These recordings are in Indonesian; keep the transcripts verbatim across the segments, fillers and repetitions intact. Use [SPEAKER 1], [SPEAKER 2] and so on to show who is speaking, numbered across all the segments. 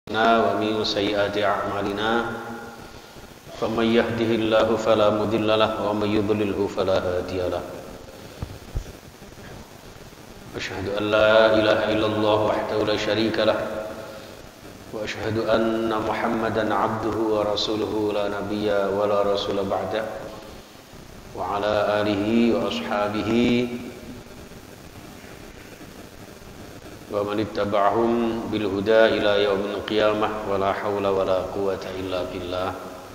[SPEAKER 1] ومن سيئات أعمالنا فمن يهده الله فلا مضل له ومن يضلله فلا هادي له أشهد أن لا إله إلا الله وحده لا شريك له وأشهد أن محمدا عبده ورسوله لا نبي ولا رسول بعده وعلى آله وأصحابه ومن اتبعهم بالهدى إلى يوم القيامة ولا حول ولا قوة إلا بالله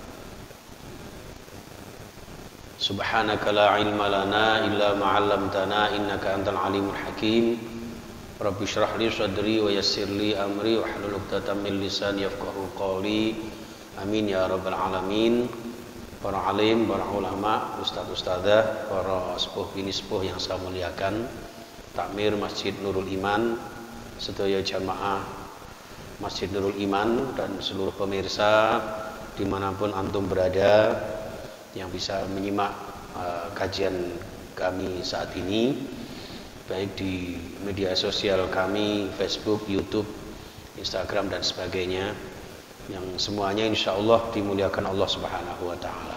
[SPEAKER 1] سبحانك لا علم لنا إلا ما علمتنا إنك أنت العليم الحكيم رب اشرح لي صدري ويسر لي أمري واحلل عقدة من لساني يفقهوا قولي آمين يا رب العالمين. Para alim, para ulama, ustaz-ustadzah, para sepuh bini sepuh yang saya muliakan, takmir Masjid Nurul Iman, sedaya jamaah Masjid Nurul Iman dan seluruh pemirsa dimanapun antum berada yang bisa menyimak uh, kajian kami saat ini, baik di media sosial kami, Facebook, YouTube, Instagram dan sebagainya, yang semuanya insya Allah dimuliakan Allah Subhanahu wa Ta'ala.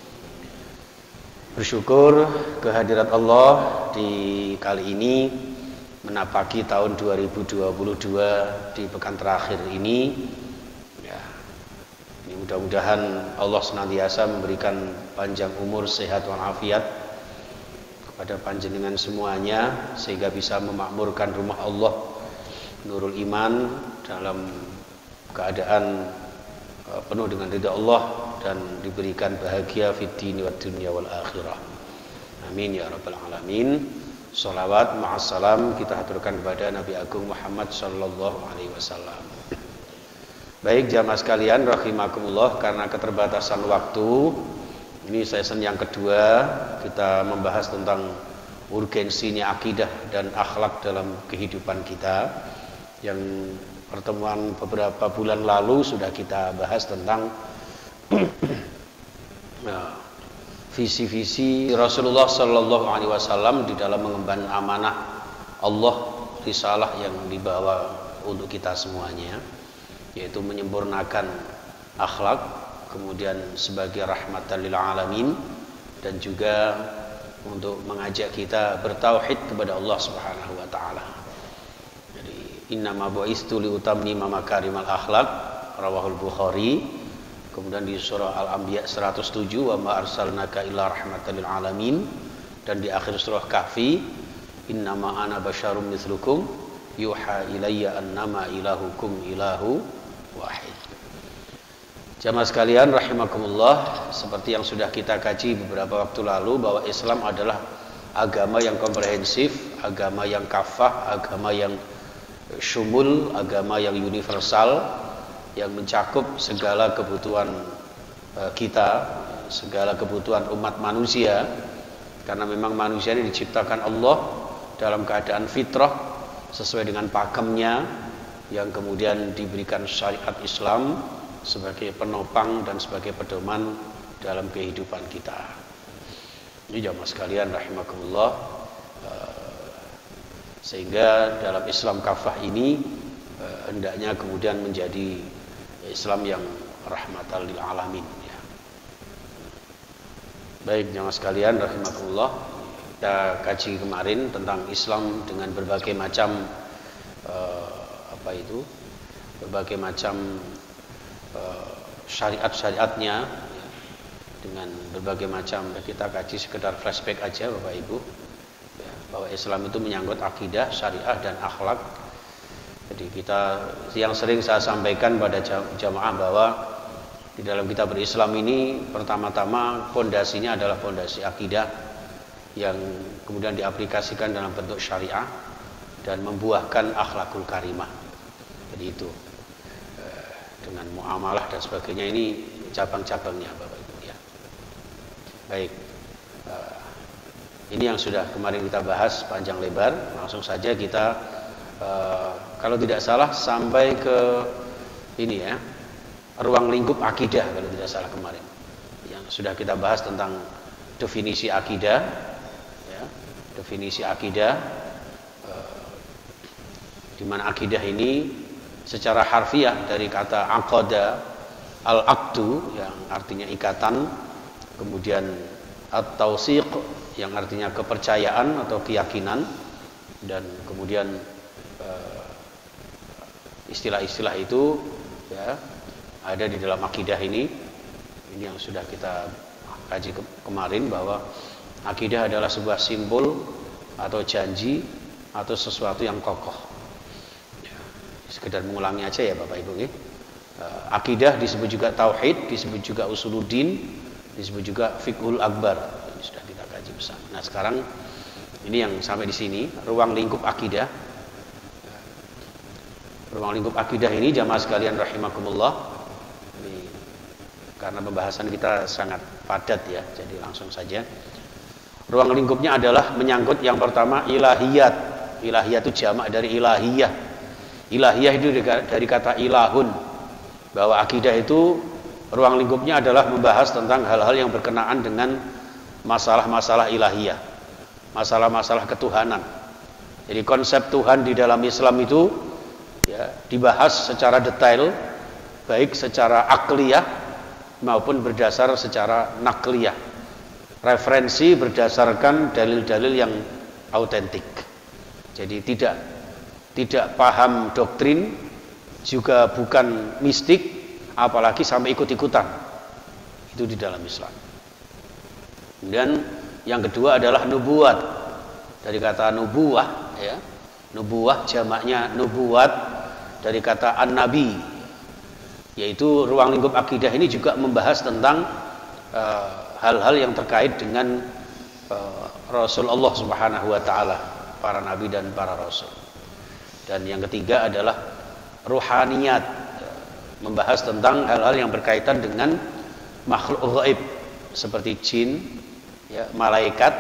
[SPEAKER 1] Bersyukur kehadirat Allah di kali ini menapaki tahun dua ribu dua puluh dua di pekan terakhir ini. Ya, ini mudah-mudahan Allah senantiasa memberikan panjang umur, sehat walafiat kepada panjenengan semuanya sehingga bisa memakmurkan rumah Allah Nurul Iman dalam keadaan uh, penuh dengan ridha Allah dan diberikan bahagia fid dini wad dunya wal akhirah. Amin ya rabbal alamin. Salawat ma'assalam kita haturkan kepada Nabi Agung Muhammad sallallahu alaihi wasallam. Baik jamaah sekalian rahimakumullah, karena keterbatasan waktu, ini sesi yang kedua kita membahas tentang urgensinya akidah dan akhlak dalam kehidupan kita. Yang pertemuan beberapa bulan lalu sudah kita bahas tentang nah, visi-visi Rasulullah Sallallahu Alaihi Wasallam di dalam mengemban amanah Allah, risalah yang dibawa untuk kita semuanya, yaitu menyempurnakan akhlak, kemudian sebagai rahmatan lil alamin, dan juga untuk mengajak kita bertauhid kepada Allah Subhanahu Wa Taala. Jadi innama bu'istu liutammima makarimal akhlak, rawahul Bukhari. Kemudian di surah Al-Anbiya seratus tujuh, wa ma arsalnaka illa rahmatan lil alamin, dan di akhir surah Kahfi, innama ana basyarum mithlukum yuha ilayya annama ilahukum ilahu wahid. Jamaah sekalian rahimakumullah, seperti yang sudah kita kaji beberapa waktu lalu bahwa Islam adalah agama yang komprehensif, agama yang kafah, agama yang syumul, agama yang universal, yang mencakup segala kebutuhan uh, kita, segala kebutuhan umat manusia, karena memang manusia ini diciptakan Allah dalam keadaan fitrah sesuai dengan pakemnya, yang kemudian diberikan syariat Islam sebagai penopang dan sebagai pedoman dalam kehidupan kita. Ini jamaah sekalian rahimakumullah, uh, sehingga dalam Islam kafah ini uh, hendaknya kemudian menjadi Islam yang rahmatan lil alamin, ya. Baik jamaah sekalian rahimakumullah, kita kaji kemarin tentang Islam dengan berbagai macam uh, apa itu berbagai macam uh, syariat-syariatnya, ya. Dengan berbagai macam, kita kaji sekedar flashback aja Bapak Ibu, ya, bahwa Islam itu menyangkut akidah, syariah dan akhlak. Jadi kita, yang sering saya sampaikan pada jamaah bahwa di dalam kita berislam ini pertama-tama fondasinya adalah fondasi akidah yang kemudian diaplikasikan dalam bentuk syariah dan membuahkan akhlakul karimah. Jadi itu dengan muamalah dan sebagainya, ini cabang-cabangnya Bapak Ibu, ya. Baik, ini yang sudah kemarin kita bahas panjang lebar. Langsung saja kita Uh, kalau tidak salah sampai ke ini ya, ruang lingkup akidah kalau tidak salah kemarin, yang sudah kita bahas tentang definisi akidah, ya, definisi akidah, uh, di mana akidah ini secara harfiah dari kata aqada, al-aqdu yang artinya ikatan, kemudian at-tausiq yang artinya kepercayaan atau keyakinan, dan kemudian istilah-istilah itu ya ada di dalam akidah ini. Ini yang sudah kita kaji ke kemarin, bahwa akidah adalah sebuah simbol atau janji atau sesuatu yang kokoh. Ya, sekedar mengulangi aja ya Bapak Ibu. Ya. Akidah disebut juga tauhid, disebut juga usuluddin, disebut juga fiqhul akbar. Ini sudah kita kaji bersama. Nah sekarang ini yang sampai di sini, ruang lingkup akidah. Ruang lingkup akidah ini jamaah sekalian rahimakumullah, ini karena pembahasan kita sangat padat ya, jadi langsung saja. Ruang lingkupnya adalah menyangkut yang pertama ilahiyat. Ilahiyat itu jamak dari ilahiyah. Ilahiyah itu dari kata ilahun, bahwa akidah itu ruang lingkupnya adalah membahas tentang hal-hal yang berkenaan dengan masalah-masalah ilahiyah, masalah-masalah ketuhanan. Jadi konsep Tuhan di dalam Islam itu ya, dibahas secara detail, baik secara akliyah maupun berdasar secara nakliyah, referensi berdasarkan dalil-dalil yang autentik. Jadi tidak tidak paham doktrin, juga bukan mistik, apalagi sampai ikut-ikutan. Itu di dalam Islam. Kemudian yang kedua adalah nubuat, dari kata nubuwah ya, nubuwah jamaknya nubuat dari kata an-nabi, yaitu ruang lingkup akidah ini juga membahas tentang hal-hal uh, yang terkait dengan uh, Rasulullah Subhanahu wa taala, para nabi dan para rasul. Dan yang ketiga adalah ruhaniyat, membahas tentang hal-hal yang berkaitan dengan makhluk gaib seperti jin, ya, malaikat,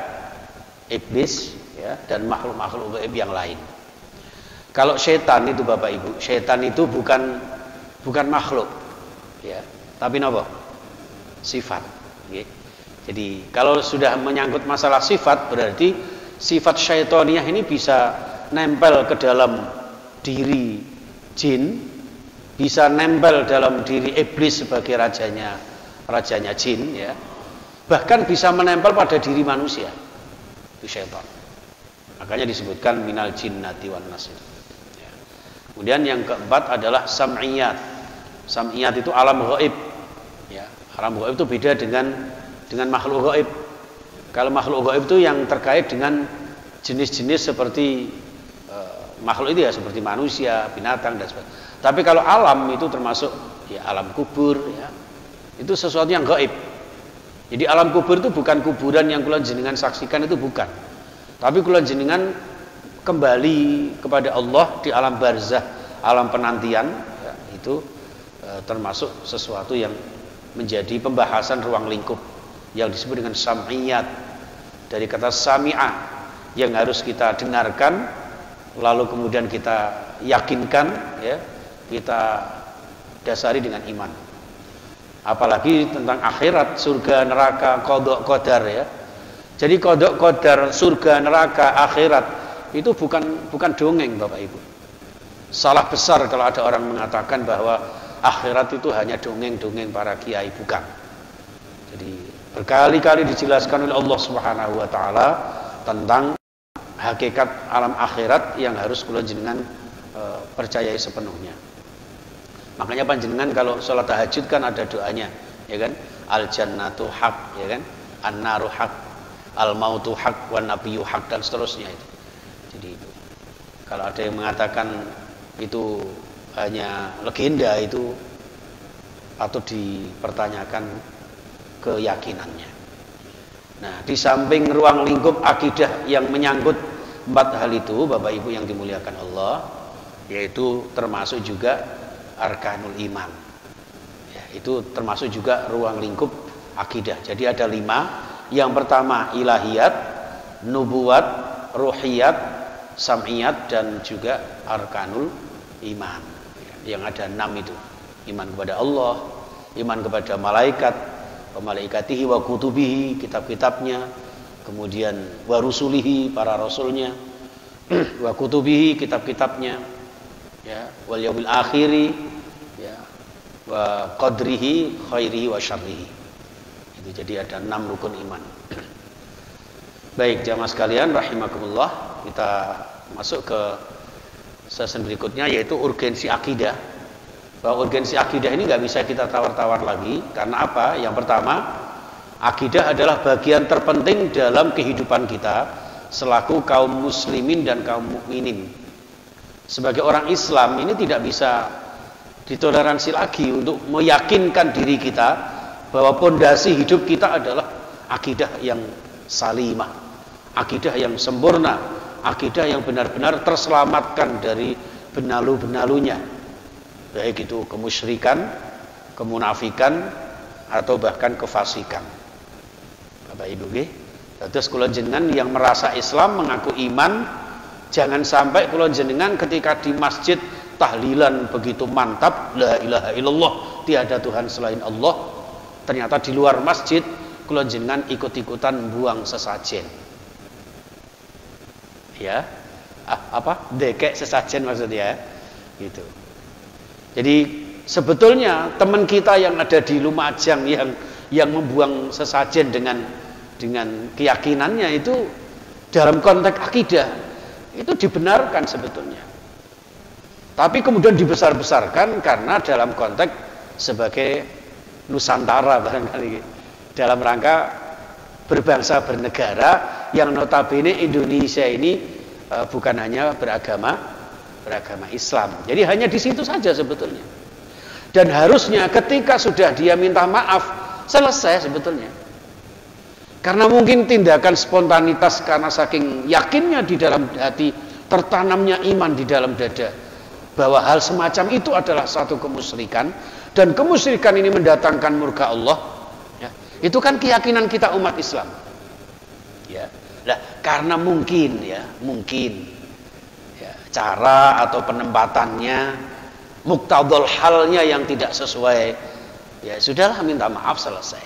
[SPEAKER 1] iblis, ya, dan makhluk-makhluk gaib yang lain. Kalau setan itu Bapak Ibu, setan itu bukan bukan makhluk, ya, tapi apa? Sifat. Ya. Jadi kalau sudah menyangkut masalah sifat, berarti sifat syaitoniyah ini bisa nempel ke dalam diri jin, bisa nempel dalam diri iblis sebagai rajanya rajanya jin, ya. Bahkan bisa menempel pada diri manusia. Itu syaitan. Makanya disebutkan minal jinnati wan nas. Ya. Kemudian yang keempat adalah sam'iyat. Sam'iyat itu alam gaib. Ya, alam gaib itu beda dengan dengan makhluk gaib. Kalau makhluk gaib itu yang terkait dengan jenis-jenis seperti uh, makhluk itu ya, seperti manusia, binatang dan sebagainya. Tapi kalau alam itu termasuk ya alam kubur, ya. Itu sesuatu yang gaib. Jadi alam kubur itu bukan kuburan yang kula jenengan saksikan, itu bukan. Tapi kula jenengan kembali kepada Allah di alam barzah, alam penantian, ya, itu e, termasuk sesuatu yang menjadi pembahasan ruang lingkup yang disebut dengan sam'iyat, dari kata sami'ah, yang harus kita dengarkan lalu kemudian kita yakinkan, ya, kita dasari dengan iman. Apalagi tentang akhirat, surga, neraka, qadha qadar, ya. Jadi qadha qadar, surga, neraka, akhirat itu bukan bukan dongeng Bapak Ibu. Salah besar kalau ada orang mengatakan bahwa akhirat itu hanya dongeng-dongeng para kiai, bukan. Jadi berkali-kali dijelaskan oleh Allah Subhanahu wa taala tentang hakikat alam akhirat yang harus kula jenengan e, percayai sepenuhnya. Makanya panjenengan kalau sholat tahajud kan ada doanya, ya kan? Al jannatu haq, ya kan? An naru haq, al mautu haq, wan nabiyyu haq, dan seterusnya itu. Jadi itu. Kalau ada yang mengatakan itu hanya legenda, itu patut dipertanyakan keyakinannya. Nah, di samping ruang lingkup akidah yang menyangkut empat hal itu, Bapak Ibu yang dimuliakan Allah, yaitu termasuk juga arkanul iman, ya, itu termasuk juga ruang lingkup akidah. Jadi ada lima. Yang pertama ilahiyat, nubuat, ruhiyat, sam'iyat, dan juga arkanul iman, ya, yang ada enam itu. Iman kepada Allah, iman kepada malaikat, wa malaikatihi wa kutubihi, kitab-kitabnya, kemudian wa rusulihi, para rasulnya, wa kutubihi, kitab-kitabnya, ya, wal yaumil akhiri, ya, wa qadrihi khairihi wa syarrihi. Itu jadi ada enam rukun iman. Baik, jamaah sekalian rahimakumullah, kita masuk ke sesi berikutnya, yaitu urgensi akidah. Bahwa urgensi akidah ini nggak bisa kita tawar-tawar lagi. Karena apa? Yang pertama, akidah adalah bagian terpenting dalam kehidupan kita selaku kaum muslimin dan kaum mukminin. Sebagai orang Islam ini tidak bisa ditoleransi lagi untuk meyakinkan diri kita bahwa pondasi hidup kita adalah akidah yang salimah, akidah yang sempurna, akidah yang benar-benar terselamatkan dari benalu-benalunya, baik itu kemusyrikan, kemunafikan, atau bahkan kefasikan. Bapak Ibu nggih, terus kula jenengan yang merasa Islam, mengaku iman, jangan sampai kula jenengan ketika di masjid tahlilan begitu mantap, la ilaha illallah, tiada Tuhan selain Allah, ternyata di luar masjid kula jenengan ikut-ikutan buang sesajen. Ya, ah, apa? Dekek sesajen maksudnya, gitu. Jadi sebetulnya teman kita yang ada di Lumajang yang yang membuang sesajen dengan dengan keyakinannya itu dalam konteks akidah itu dibenarkan sebetulnya. Tapi kemudian dibesar-besarkan karena dalam konteks sebagai Nusantara barangkali, dalam rangka berbangsa bernegara yang notabene Indonesia ini uh, bukan hanya beragama beragama Islam. Jadi hanya di situ saja sebetulnya. Dan harusnya ketika sudah dia minta maaf, selesai sebetulnya. Karena mungkin tindakan spontanitas karena saking yakinnya di dalam hati, tertanamnya iman di dalam dada bahwa hal semacam itu adalah satu kemusyrikan, dan kemusyrikan ini mendatangkan murka Allah. Ya, itu kan keyakinan kita umat Islam. Ya, nah, karena mungkin ya, mungkin ya, cara atau penempatannya, muktadul halnya yang tidak sesuai, ya sudahlah, minta maaf, selesai.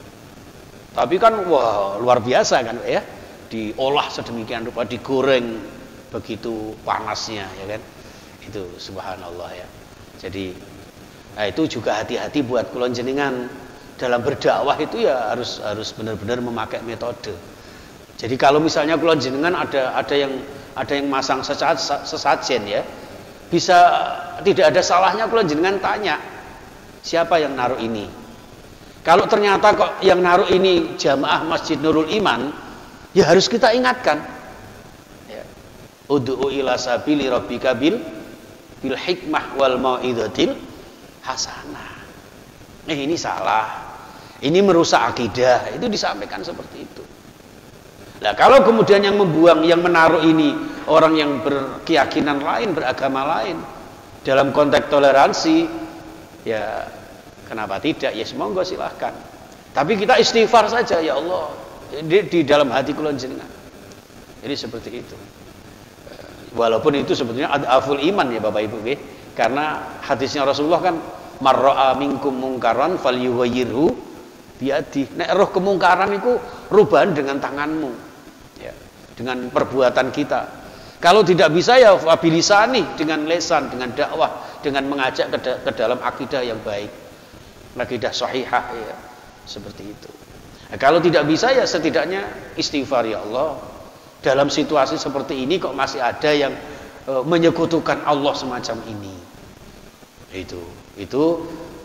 [SPEAKER 1] Tapi kan wah luar biasa kan ya, diolah sedemikian rupa, digoreng begitu panasnya, ya kan, itu subhanallah ya. Jadi nah itu juga hati-hati buat kulon jenengan dalam berdakwah itu ya, harus harus benar-benar memakai metode. Jadi kalau misalnya kulon jenengan ada ada yang ada yang masang sesajen ya, bisa tidak ada salahnya kulon jenengan tanya siapa yang naruh ini. Kalau ternyata kok yang naruh ini jamaah Masjid Nurul Iman, ya harus kita ingatkan. Ya. Ud'u ila sabili rabbika bil bil hikmah wal mau'izatil hasanah. Eh ini salah. Ini merusak akidah. Itu disampaikan seperti itu. Nah, kalau kemudian yang membuang, yang menaruh ini orang yang berkeyakinan lain, beragama lain, dalam konteks toleransi, ya kenapa tidak? Ya semoga silahkan. Tapi kita istighfar saja, ya Allah, di, di dalam hati kula jenengan. Jadi seperti itu. Walaupun itu sebetulnya adaful iman ya Bapak Ibu, nggih. Karena hadisnya Rasulullah kan, marra'a minkum mungkaran falyughayyirhu biadi. Nek roh kemungkaran itu rubahan dengan tanganmu. Ya, dengan perbuatan kita. Kalau tidak bisa ya wabilisani, dengan lesan, dengan dakwah, dengan mengajak ke, ke dalam akidah yang baik. Akidah sahihah ya, seperti itu. Nah, kalau tidak bisa ya setidaknya istighfar, ya Allah, dalam situasi seperti ini kok masih ada yang e, menyekutukan Allah semacam ini. Itu itu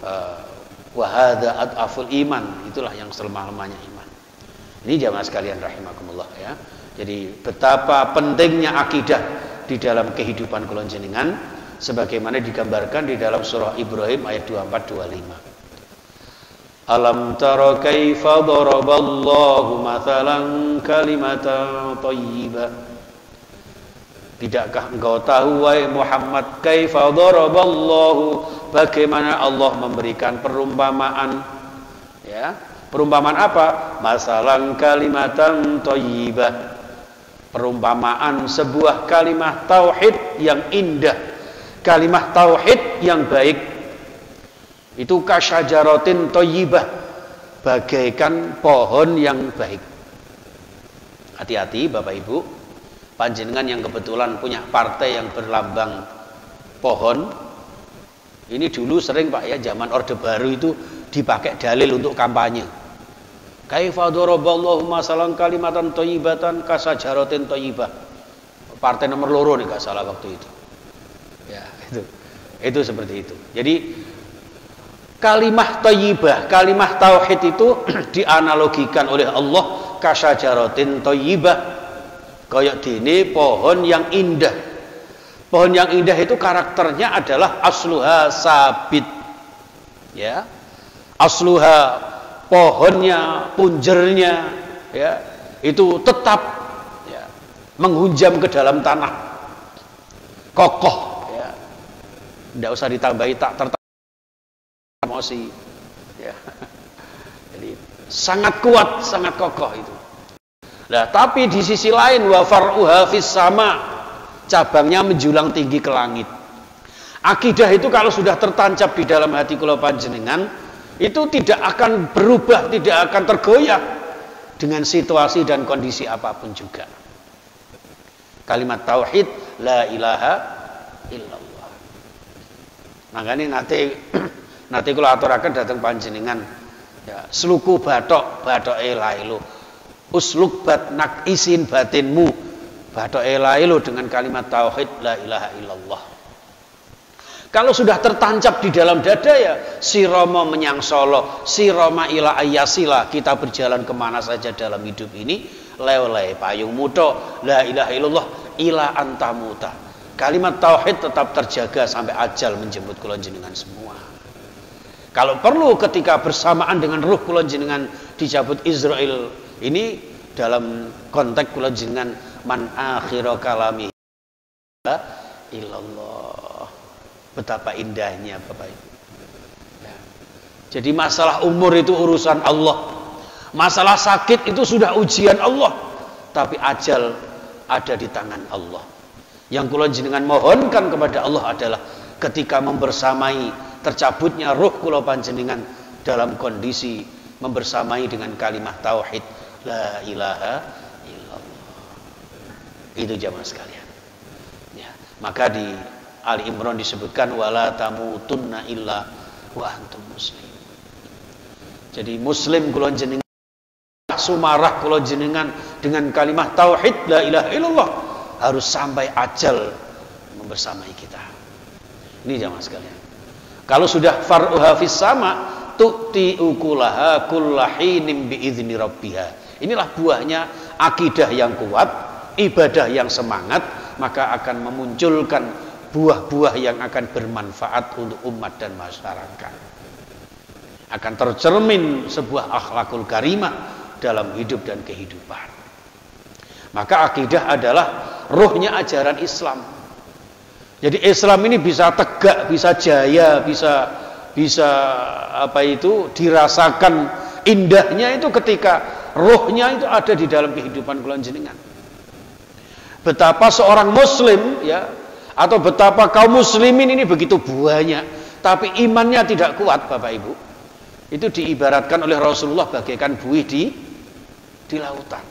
[SPEAKER 1] wa hadza adaful iman, itulah yang selemah-lemahnya iman. Ini jamaah sekalian rahimakumullah ya. Jadi betapa pentingnya akidah di dalam kehidupan kula jenengan sebagaimana digambarkan di dalam surah Ibrahim ayat dua puluh empat dua puluh lima. Alam tara kaifa daraballahu mathalan kalimatan thayyibah. Tidakkah engkau tahu wahai Muhammad, kaifa daraballahu, bagaimana Allah memberikan perumpamaan, ya, perumpamaan apa? Masalan kalimatan thayyibah, perumpamaan sebuah kalimat tauhid yang indah, kalimat tauhid yang baik. Itu kasyajaratin thayyibah, bagaikan pohon yang baik. Hati-hati Bapak Ibu, panjenengan yang kebetulan punya partai yang berlambang pohon. Ini dulu sering Pak ya, zaman Orde Baru itu dipakai dalil untuk kampanye. Kaifa daraballahu masalan kalimatan thayyibatan kasajaratin thayyibah. Partai nomor loro nih gak salah waktu itu. Ya, itu. Itu seperti itu. Jadi kalimah thayyibah, kalimah tauhid itu dianalogikan oleh Allah kasajaratin thayyibah. Kayak dene pohon yang indah. Pohon yang indah itu karakternya adalah asluha sabit. Ya. Asluha, pohonnya, punjernya, ya, itu tetap ya, menghunjam ke dalam tanah. Kokoh, ya. Tidak usah ditambahi tak tertarik emosi. Ya. Jadi sangat kuat, sangat kokoh itu. Nah, tapi di sisi lain wa far'uha fis sama, cabangnya menjulang tinggi ke langit. Akidah itu kalau sudah tertancap di dalam hati kula panjenengan, itu tidak akan berubah, tidak akan tergoyah dengan situasi dan kondisi apapun juga. Kalimat tauhid la ilaha illallah. Makanya nanti nanti kula aturaken dateng panjenengan ya, sluku bathok bathoke lailu. Usluk bat nak isin batinmu bathoke lailu dengan kalimat tauhid la ilaha illallah. Kalau sudah tertancap di dalam dada ya sirama menyang solo, sirama ila ayasila, kita berjalan kemana saja dalam hidup ini, lewleh payung muto, la ilaha illallah ila antamuta. Kalimat tauhid tetap terjaga sampai ajal menjemput kula jenengan semua. Kalau perlu ketika bersamaan dengan ruh kula jenengan dicabut Israel, ini dalam konteks kula jenengan man akhira kalami la illallah. Betapa indahnya Bapak Ibu ya. Jadi masalah umur itu urusan Allah, masalah sakit itu sudah ujian Allah, tapi ajal ada di tangan Allah. Yang kula jenengan mohonkan kepada Allah adalah ketika membersamai tercabutnya ruh kula panjenengan dalam kondisi membersamai dengan kalimat tauhid la ilaha illallah. Itu jamaah sekalian ya. Maka di Ali Imran disebutkan wala tamutunna illa wa antum muslim. Jadi muslim kula jenengan sumarah kula jenengan dengan kalimat tauhid la ilaha illallah harus sampai ajal membersamai kita. Ini jamaah sekalian. Kalau sudah far'uha fis sama tu'ti ukulaha kullahinim biizni rabbiha. Inilah buahnya akidah yang kuat, ibadah yang semangat, maka akan memunculkan buah-buah yang akan bermanfaat untuk umat dan masyarakat. Akan tercermin sebuah akhlakul karimah dalam hidup dan kehidupan. Maka akidah adalah ruhnya ajaran Islam. Jadi Islam ini bisa tegak, bisa jaya, bisa bisa apa itu dirasakan indahnya itu ketika ruhnya itu ada di dalam kehidupan kula jenengan. Betapa seorang muslim ya, atau betapa kaum muslimin ini begitu banyak, tapi imannya tidak kuat Bapak Ibu. Itu diibaratkan oleh Rasulullah bagaikan buih di di lautan.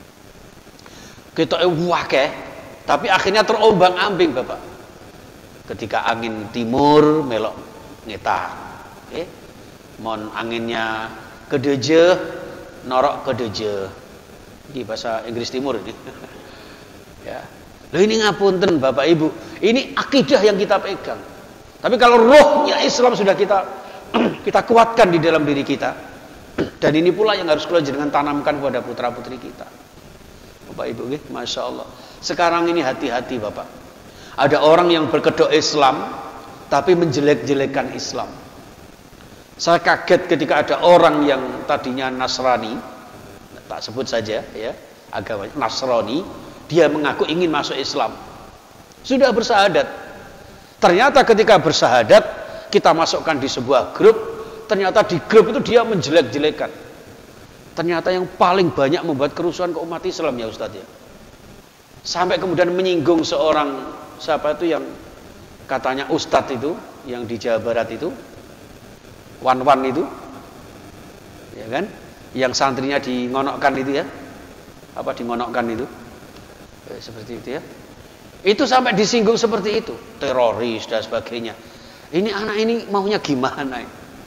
[SPEAKER 1] Kita wakeh, tapi akhirnya terombang-ambing Bapak. Ketika angin timur melok ngetah, okay? Mon anginnya kedeje, norok kedeje. Ini bahasa Inggris Timur ini. Ya. Loh ini ngapunten Bapak Ibu, ini akidah yang kita pegang. Tapi kalau rohnya Islam sudah kita kita kuatkan di dalam diri kita, dan ini pula yang harus kita jangan tanamkan kepada putra putri kita. Bapak Ibu, masya Allah. Sekarang ini hati-hati Bapak. Ada orang yang berkedok Islam, tapi menjelek-jelekan Islam. Saya kaget ketika ada orang yang tadinya Nasrani, tak sebut saja ya, agamanya Nasrani. Dia mengaku ingin masuk Islam. Sudah bersahadat. Ternyata ketika bersahadat, kita masukkan di sebuah grup. Ternyata di grup itu dia menjelek-jelekan. Ternyata yang paling banyak membuat kerusuhan ke umat Islam ya Ustadz ya. Sampai kemudian menyinggung seorang, siapa itu yang katanya Ustadz itu, yang di Jawa Barat itu. Wan-wan itu. Ya kan? Yang santrinya dingonokkan itu ya. Apa dingonokkan itu? Eh, seperti itu ya. Itu sampai disinggung seperti itu, teroris dan sebagainya. Ini anak ini maunya gimana?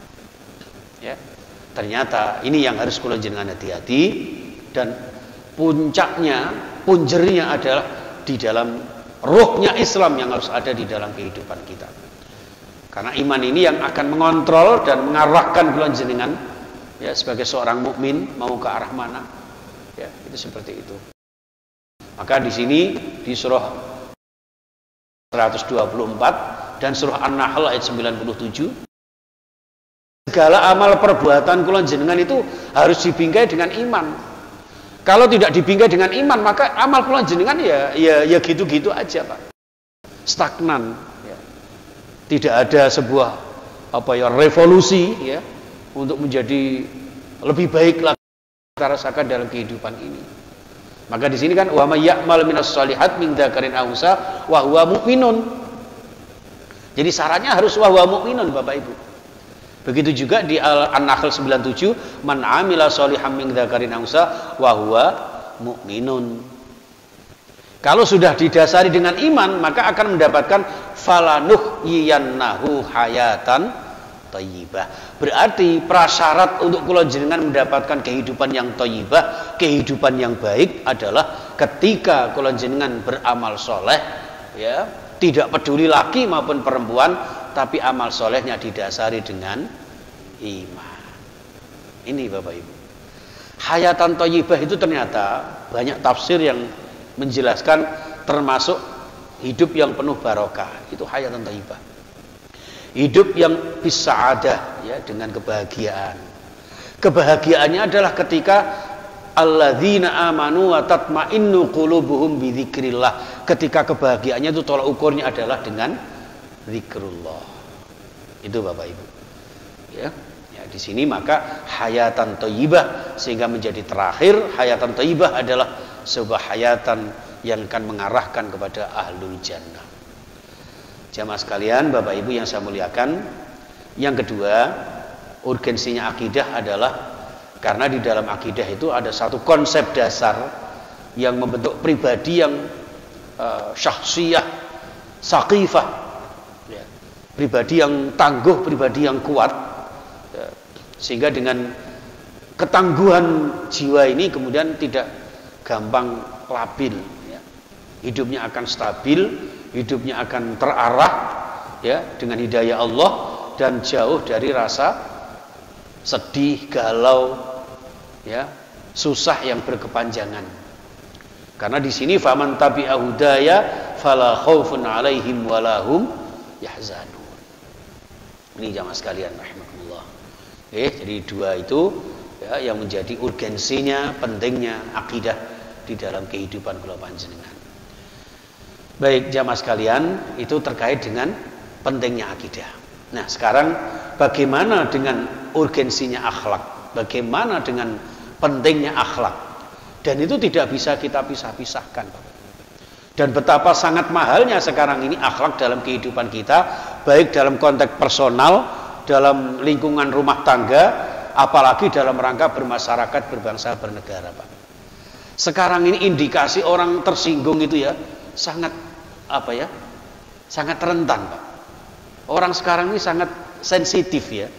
[SPEAKER 1] Ya, ternyata ini yang harus kula jenengan hati-hati, dan puncaknya, punjernya adalah di dalam ruhnya Islam yang harus ada di dalam kehidupan kita. Karena iman ini yang akan mengontrol dan mengarahkan kula jenengan ya sebagai seorang mukmin mau ke arah mana. Ya, itu seperti itu. Maka di sini di surah seratus dua puluh empat dan surah An-Nahl ayat sembilan puluh tujuh, segala amal perbuatan kula jenengan itu harus dibingkai dengan iman. Kalau tidak dibingkai dengan iman, maka amal kula jenengan ya ya ya gitu-gitu aja, Pak. Stagnan ya. Tidak ada sebuah apa ya revolusi ya untuk menjadi lebih baik lagi kita rasakan dalam kehidupan ini. Maka di sini kan wa may ya'mal minas shalihat min dzakarin aw unsa wa huwa mu'minun. Jadi syaratnya harus wa huwa mu'minun, Bapak Ibu. Begitu juga di An-Nahl sembilan puluh tujuh, man 'amila shalihan min dzakarin aw unsa wa huwa mu'minun. Kalau sudah didasari dengan iman, maka akan mendapatkan falanuhyiyannahu hayatan thayyibah. Berarti prasyarat untuk kula jenengan mendapatkan kehidupan yang thayyibah, kehidupan yang baik adalah ketika kula jenengan beramal soleh ya, tidak peduli laki maupun perempuan, tapi amal solehnya didasari dengan iman. Ini Bapak Ibu. Hayatan thayyibah itu ternyata banyak tafsir yang menjelaskan termasuk hidup yang penuh barokah. Itu hayatan thayyibah. Hidup yang bisa'adah ya, dengan kebahagiaan. Kebahagiaannya adalah ketika alladzina amanu wa tatma'innu qulubuhum bi dzikrillah. Ketika kebahagiaannya itu tolak ukurnya adalah dengan zikrullah. Itu Bapak Ibu. Ya. Ya, di sini maka hayatan thayyibah sehingga menjadi terakhir hayatan thayyibah adalah sebuah hayatan yang akan mengarahkan kepada ahlul jannah. Jamaah sekalian, Bapak Ibu yang saya muliakan, yang kedua, urgensinya akidah adalah karena di dalam akidah itu ada satu konsep dasar yang membentuk pribadi yang uh, syahsiyah, saqifah, ya. Pribadi yang tangguh, pribadi yang kuat, ya. Sehingga dengan ketangguhan jiwa ini kemudian tidak gampang labil, ya. Hidupnya akan stabil, hidupnya akan terarah ya dengan hidayah Allah dan jauh dari rasa sedih, galau ya, susah yang berkepanjangan. Karena di sini faman tabi'a hudaya fala khaufun 'alaihim walahum yahzanun. Ini jamaah sekalian rahimakumullah. Eh, jadi dua itu ya yang menjadi urgensinya, pentingnya akidah di dalam kehidupan kula panjenengan. Baik jamaah sekalian, itu terkait dengan pentingnya akidah. Nah sekarang bagaimana dengan urgensinya akhlak? Bagaimana dengan pentingnya akhlak? Dan itu tidak bisa kita pisah-pisahkan. Dan betapa sangat mahalnya sekarang ini akhlak dalam kehidupan kita, baik dalam konteks personal, dalam lingkungan rumah tangga, apalagi dalam rangka bermasyarakat, berbangsa, bernegara, Pak. Sekarang ini indikasi orang tersinggung itu ya sangat apa ya, sangat rentan, Pak. Orang sekarang ini sangat sensitif ya.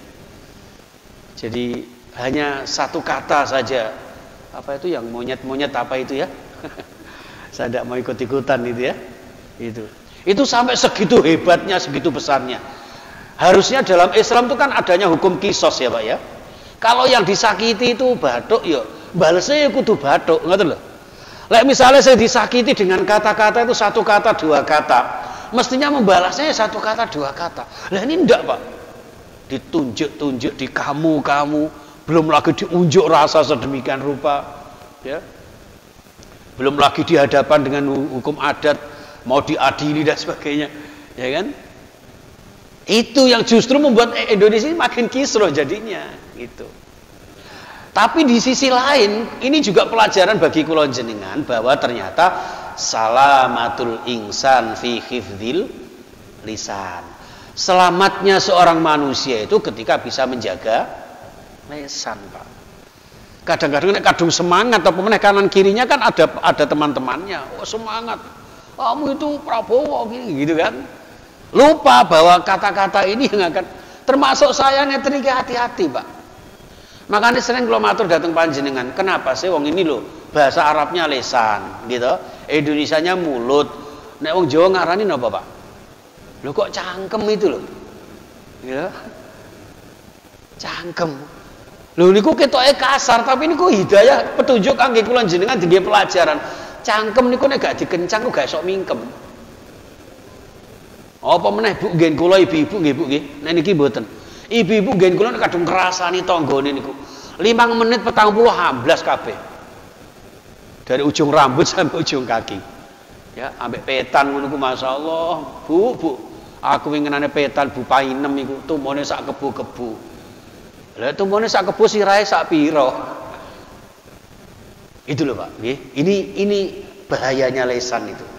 [SPEAKER 1] Jadi hanya satu kata saja, apa itu yang monyet-monyet apa itu ya? Saya tidak mau ikut-ikutan itu ya. Itu, itu sampai segitu hebatnya, segitu besarnya. Harusnya dalam Islam itu kan adanya hukum kisos ya, Pak ya. Kalau yang disakiti itu batuk ya, balesnya kudu batuk, ngerti loh. Lek misalnya saya disakiti dengan kata-kata itu satu kata dua kata, mestinya membalasnya satu kata dua kata. Lah ini enggak, Pak. Ditunjuk-tunjuk, di kamu-kamu, belum lagi diunjuk rasa sedemikian rupa, ya. Belum lagi di hadapan dengan hukum adat, mau diadili dan sebagainya, ya kan? Itu yang justru membuat Indonesia ini makin kisruh jadinya, gitu. Tapi di sisi lain, ini juga pelajaran bagi kula jenengan bahwa ternyata salamatul insan fi hifdzil lisan. Selamatnya seorang manusia itu ketika bisa menjaga lisan, Pak. Kadang-kadang kadung semangat atau pemenang kanan kirinya kan ada ada teman-temannya. Oh, semangat. kamu itu Prabowo gitu kan. Lupa bahwa kata-kata ini yang akan termasuk saya ngeten iki hati-hati, Pak. Makanya sering kalau matur datang panjenengan, kenapa sih wong ini loh bahasa Arabnya lesan gitu, Indonesianya mulut. Nek wong Jawa ngarani napa, Pak? Lho kok cangkem itu loh. Ya. Cangkem. Lho niku ketoke kasar, tapi niku hidayah petunjuk kangge kula jenengan nggih pelajaran. Cangkem niku nek gak dikencang kok gak esok mingkem. Apa meneh Bu nggih kula ibu-ibu nggih Bu nggih. Nek niki mboten. Ibu-ibu nggih kula nek kadung ngrasani tanggane niku. lima menit petang puluh amblas kabeh. Dari ujung rambut sampai ujung kaki. Ya, ambek petan ngono ku masyaallah. Bu, Bu. Aku winginane petan Bu painem iku tumone sak kebu-kebu. Lah tumone sak kebu sirahe sak pira. Itu loh Pak, nggih. Ini ini bahayanya lesan itu.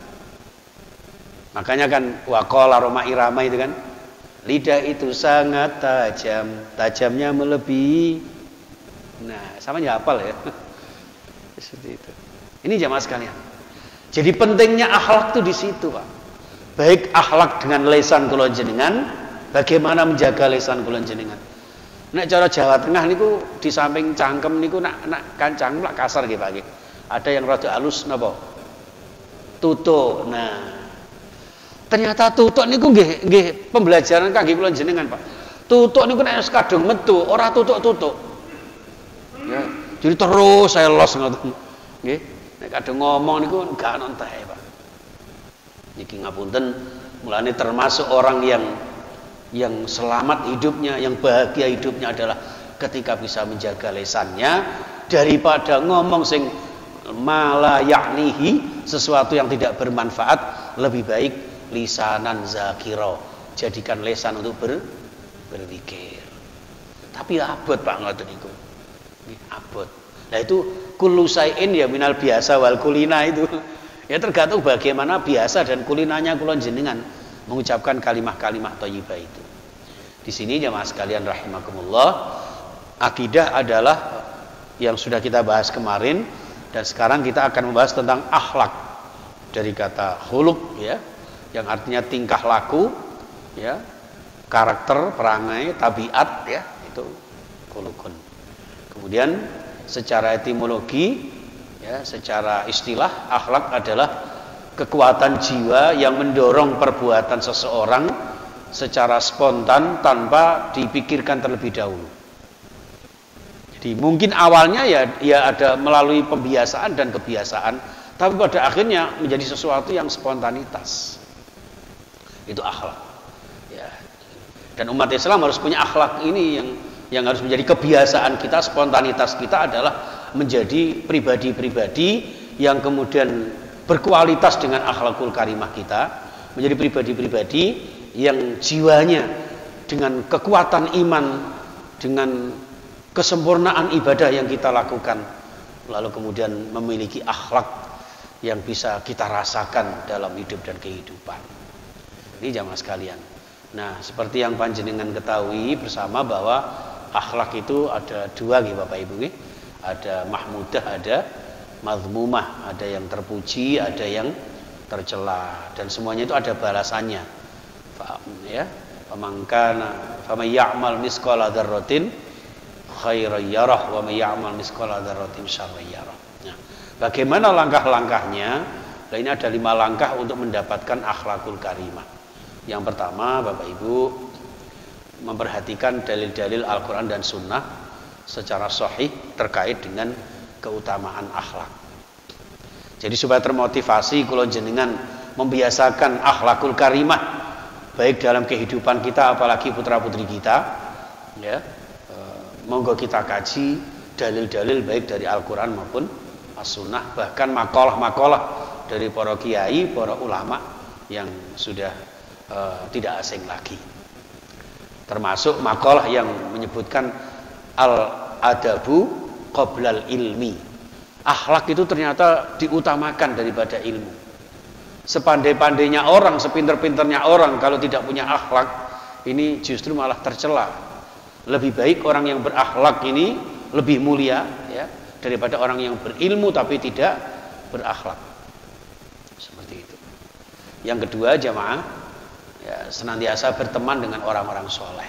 [SPEAKER 1] Makanya kan waqala Roma Irama itu kan, lidah itu sangat tajam, tajamnya melebihi. Nah, sama ya hafal ya. Seperti itu. Ini jamaah sekalian. Jadi pentingnya akhlak itu di situ, Pak. Baik akhlak dengan lesan kula jenengan, bagaimana menjaga lesan kula jenengan. Nek cara Jawa Tengah niku di samping cangkem niku nak nak kancang lak kasar nggih Pak nggih. Ada yang rada halus napa? Tutuk. Nah, ternyata tutuk niku nggih nggih pembelajaran kangge kula jenengan, Pak. Tutuk niku nek wis kadung metu, ora tutuk-tutuk. Ya, jadi terus saya los ngoten. Nggih. Nek kadung ngomong niku gak ana entehe, Pak. Niki ngapunten, mulane termasuk orang yang yang selamat hidupnya, yang bahagia hidupnya adalah ketika bisa menjaga lesannya daripada ngomong sing mala yaknihi, sesuatu yang tidak bermanfaat. Lebih baik lisanan zakiro, jadikan lesan untuk ber, berpikir. Tapi abot Pak ngoten niku. Nggih, abot. Nah itu kullu sayin ya minal biasa wal kulina itu. Ya tergantung bagaimana biasa dan kulinanya kula jenengan mengucapkan kalimah-kalimah thayyibah itu. Di sini jamaah sekalian rahimakumullah, akidah adalah yang sudah kita bahas kemarin, dan sekarang kita akan membahas tentang akhlak dari kata khuluq ya, yang artinya tingkah laku ya, karakter, perangai, tabiat ya, itu khuluqun. Kemudian secara etimologi ya, secara istilah akhlak adalah kekuatan jiwa yang mendorong perbuatan seseorang secara spontan tanpa dipikirkan terlebih dahulu. Jadi mungkin awalnya ya ya ada melalui pembiasaan dan kebiasaan, tapi pada akhirnya menjadi sesuatu yang spontanitas. Itu akhlak. Ya. Dan umat Islam harus punya akhlak ini yang yang harus menjadi kebiasaan kita, spontanitas kita adalah menjadi pribadi-pribadi yang kemudian berkualitas dengan akhlakul karimah kita, menjadi pribadi-pribadi yang jiwanya dengan kekuatan iman, dengan kesempurnaan ibadah yang kita lakukan, lalu kemudian memiliki akhlak yang bisa kita rasakan dalam hidup dan kehidupan. Ini jamaah sekalian. Nah, seperti yang panjenengan ketahui bersama bahwa akhlak itu ada dua nggih Bapak Ibu nggih. Ada mahmudah, ada mazmumah, ada yang terpuji, ada yang tercela, dan semuanya itu ada balasannya. Ya, pamangkana faman ya'mal misqala dzarratin khairan yarah wa may ya'mal misqala dzarratin syarran yarah. Nah, bagaimana langkah-langkahnya? Nah, ini ada lima langkah untuk mendapatkan akhlakul karimah. Yang pertama, Bapak Ibu, memperhatikan dalil-dalil Al-Quran dan Sunnah secara sahih terkait dengan keutamaan akhlak. Jadi supaya termotivasi kula jenengan membiasakan akhlakul karimah baik dalam kehidupan kita apalagi putra-putri kita ya. E, monggo kita kaji dalil-dalil baik dari Al-Quran maupun As-Sunnah, bahkan makalah-makalah dari para kiai, para ulama yang sudah e, tidak asing lagi. Termasuk makalah yang menyebutkan al-adabu qoblal ilmi. Akhlak itu ternyata diutamakan daripada ilmu. Sepandai-pandainya orang, sepinter-pinternya orang, kalau tidak punya akhlak, ini justru malah tercela. Lebih baik orang yang berakhlak ini lebih mulia ya, daripada orang yang berilmu tapi tidak berakhlak. Seperti itu. Yang kedua jamaah, ya, senantiasa berteman dengan orang-orang soleh.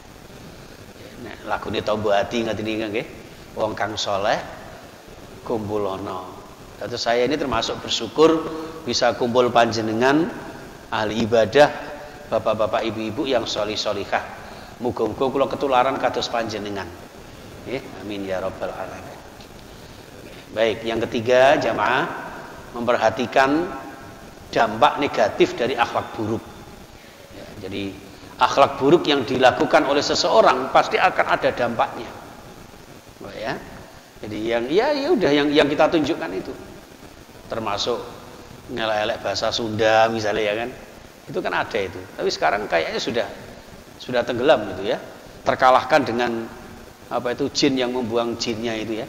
[SPEAKER 1] Nah, lagu ini tau buati nggak ini nggih? Wong kang soleh kumpulono. Tentu saya ini termasuk bersyukur bisa kumpul panjenengan ahli ibadah, bapak-bapak ibu-ibu yang solih solihah. Muga-muga kula ketularan kados panjenengan. Ya, amin ya rabbal alamin. Baik, yang ketiga jamaah, memperhatikan dampak negatif dari akhlak buruk. Ya, jadi akhlak buruk yang dilakukan oleh seseorang pasti akan ada dampaknya. Oh, ya. Jadi yang ya ya udah yang yang kita tunjukkan itu. Termasuk ngelelek bahasa Sunda misalnya ya kan. Itu kan ada itu. Tapi sekarang kayaknya sudah sudah tenggelam gitu ya. Terkalahkan dengan apa itu jin yang membuang jinnya itu ya.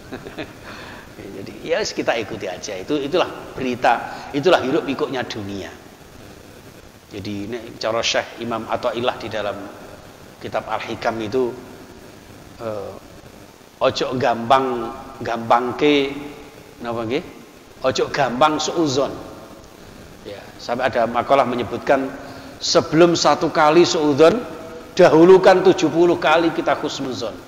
[SPEAKER 1] Jadi ya kita ikuti aja. Itu itulah berita, itulah hiruk pikuknya dunia. Jadi ini cara Syekh Imam Athaillah di dalam kitab Al-Hikam itu eh, ojo gampang gampangke napa nggih? Ojo gampang suudzon. Ya, sampai ada makalah menyebutkan sebelum satu kali suudzon dahulukan tujuh puluh kali kita husnuzon.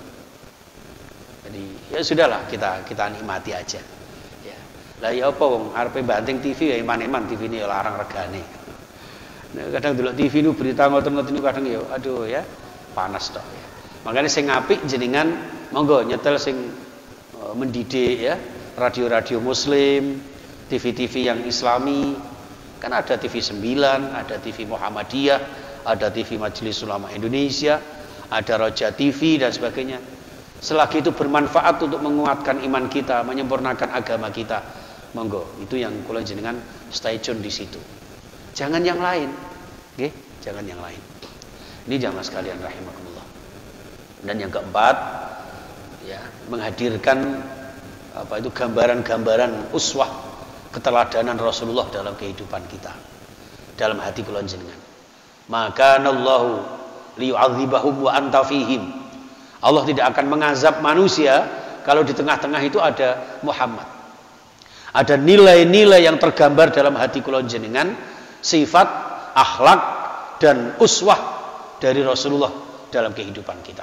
[SPEAKER 1] Jadi ya sudahlah kita kita nikmati aja. Ya. Lah ya apa wong arepe banting T V ya iman-iman T V ini larang regane. Nah, kadang delok T V nu berita ngoten-ngoten niku kadang ya aduh ya panas tok ya. Makanya sing apik jenengan monggo nyetel sing uh, mendidik ya, radio-radio muslim, T V-T V yang islami. Kan ada T V sembilan, ada T V Muhammadiyah, ada T V Majelis Ulama Indonesia, ada Roja T V dan sebagainya. Selagi itu bermanfaat untuk menguatkan iman kita, menyempurnakan agama kita, monggo. Itu yang kula jenengan stay tune di situ. Jangan yang lain. Nggih, jangan yang lain. Ini jamaah sekalian rahimakumullah. Dan yang keempat, ya, menghadirkan apa itu gambaran-gambaran uswah keteladanan Rasulullah dalam kehidupan kita, dalam hati kula jenengan. Maka nallahu liyu'adzibahum wa anta fihim. Allah tidak akan mengazab manusia kalau di tengah-tengah itu ada Muhammad. Ada nilai-nilai yang tergambar dalam hati kula jenengan, sifat, akhlak dan uswah dari Rasulullah dalam kehidupan kita.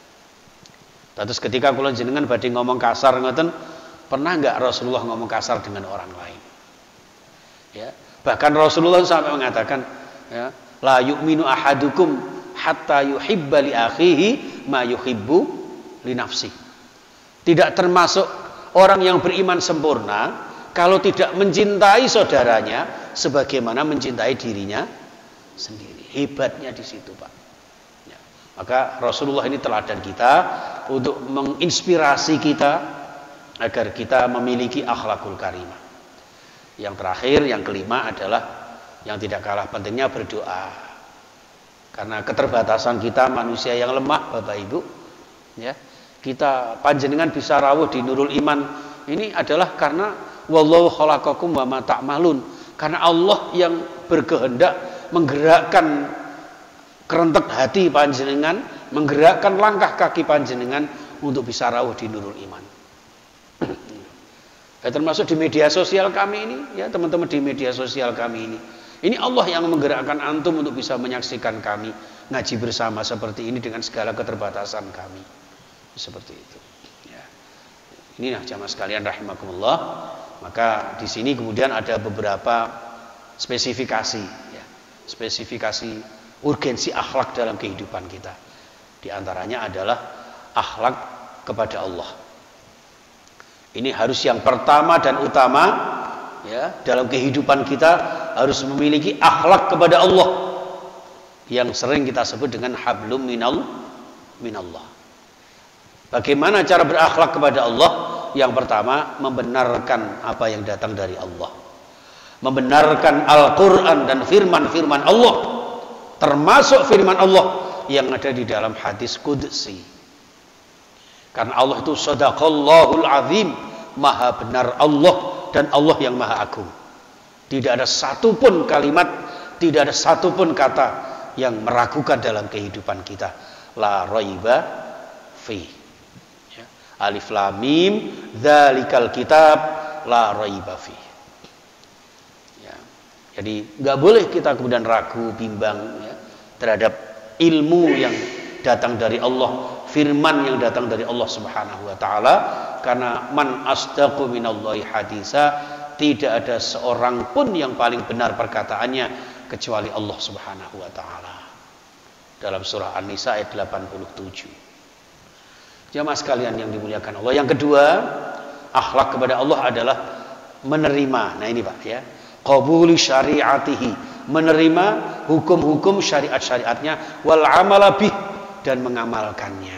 [SPEAKER 1] Terus ketika kula jenengan badhe ngomong kasar ngoten, pernah enggak Rasulullah ngomong kasar dengan orang lain? Ya, bahkan Rasulullah sampai mengatakan, ya, la yu'minu ahadukum hatta yuhibba li akhihi ma yuhibbu li nafsi. Tidak termasuk orang yang beriman sempurna kalau tidak mencintai saudaranya sebagaimana mencintai dirinya sendiri. Hebatnya di situ, Pak. Ya. Maka Rasulullah ini teladan kita untuk menginspirasi kita agar kita memiliki akhlakul karimah. Yang terakhir, yang kelima adalah yang tidak kalah pentingnya berdoa. Karena keterbatasan kita manusia yang lemah, Bapak Ibu, ya, kita panjenengan bisa rawuh di Nurul Iman ini adalah karena wallahu khalaqakum wa ma ta'malun. Karena Allah yang berkehendak menggerakkan kerentek hati panjenengan, menggerakkan langkah kaki panjenengan untuk bisa rawuh di Nurul Iman. Ya, termasuk di media sosial kami ini, ya teman-teman di media sosial kami ini. Ini Allah yang menggerakkan antum untuk bisa menyaksikan kami ngaji bersama seperti ini dengan segala keterbatasan kami. Seperti itu. Ya. Inilah jamaah sekalian rahimakumullah. Maka di sini kemudian ada beberapa spesifikasi, ya, spesifikasi urgensi akhlak dalam kehidupan kita. Di antaranya adalah akhlak kepada Allah. Ini harus yang pertama dan utama, ya, dalam kehidupan kita harus memiliki akhlak kepada Allah yang sering kita sebut dengan hablum minal minallah. Bagaimana cara berakhlak kepada Allah? Yang pertama, membenarkan apa yang datang dari Allah, membenarkan Al-Quran dan firman-firman Allah, termasuk firman Allah yang ada di dalam hadis qudsi. Karena Allah itu sadaqallahul azim, maha benar Allah dan Allah yang maha agung. Tidak ada satupun kalimat, tidak ada satupun kata yang meragukan dalam kehidupan kita. La raiba fi. Ya. Alif lam mim, dzalikal kitab la raiba fi. Ya. Jadi nggak boleh kita kemudian ragu, bimbang ya, terhadap ilmu yang datang dari Allah, firman yang datang dari Allah Subhanahu wa taala, karena man asdaqu minallahi haditsa, tidak ada seorang pun yang paling benar perkataannya kecuali Allah Subhanahu wa taala. Dalam surah An-Nisa ayat delapan puluh tujuh. Jamaah sekalian yang dimuliakan Allah, yang kedua, akhlak kepada Allah adalah menerima. Nah ini Pak ya, qabuli syariatihi, menerima hukum-hukum syariat-syariatnya, wal amala bih, dan mengamalkannya.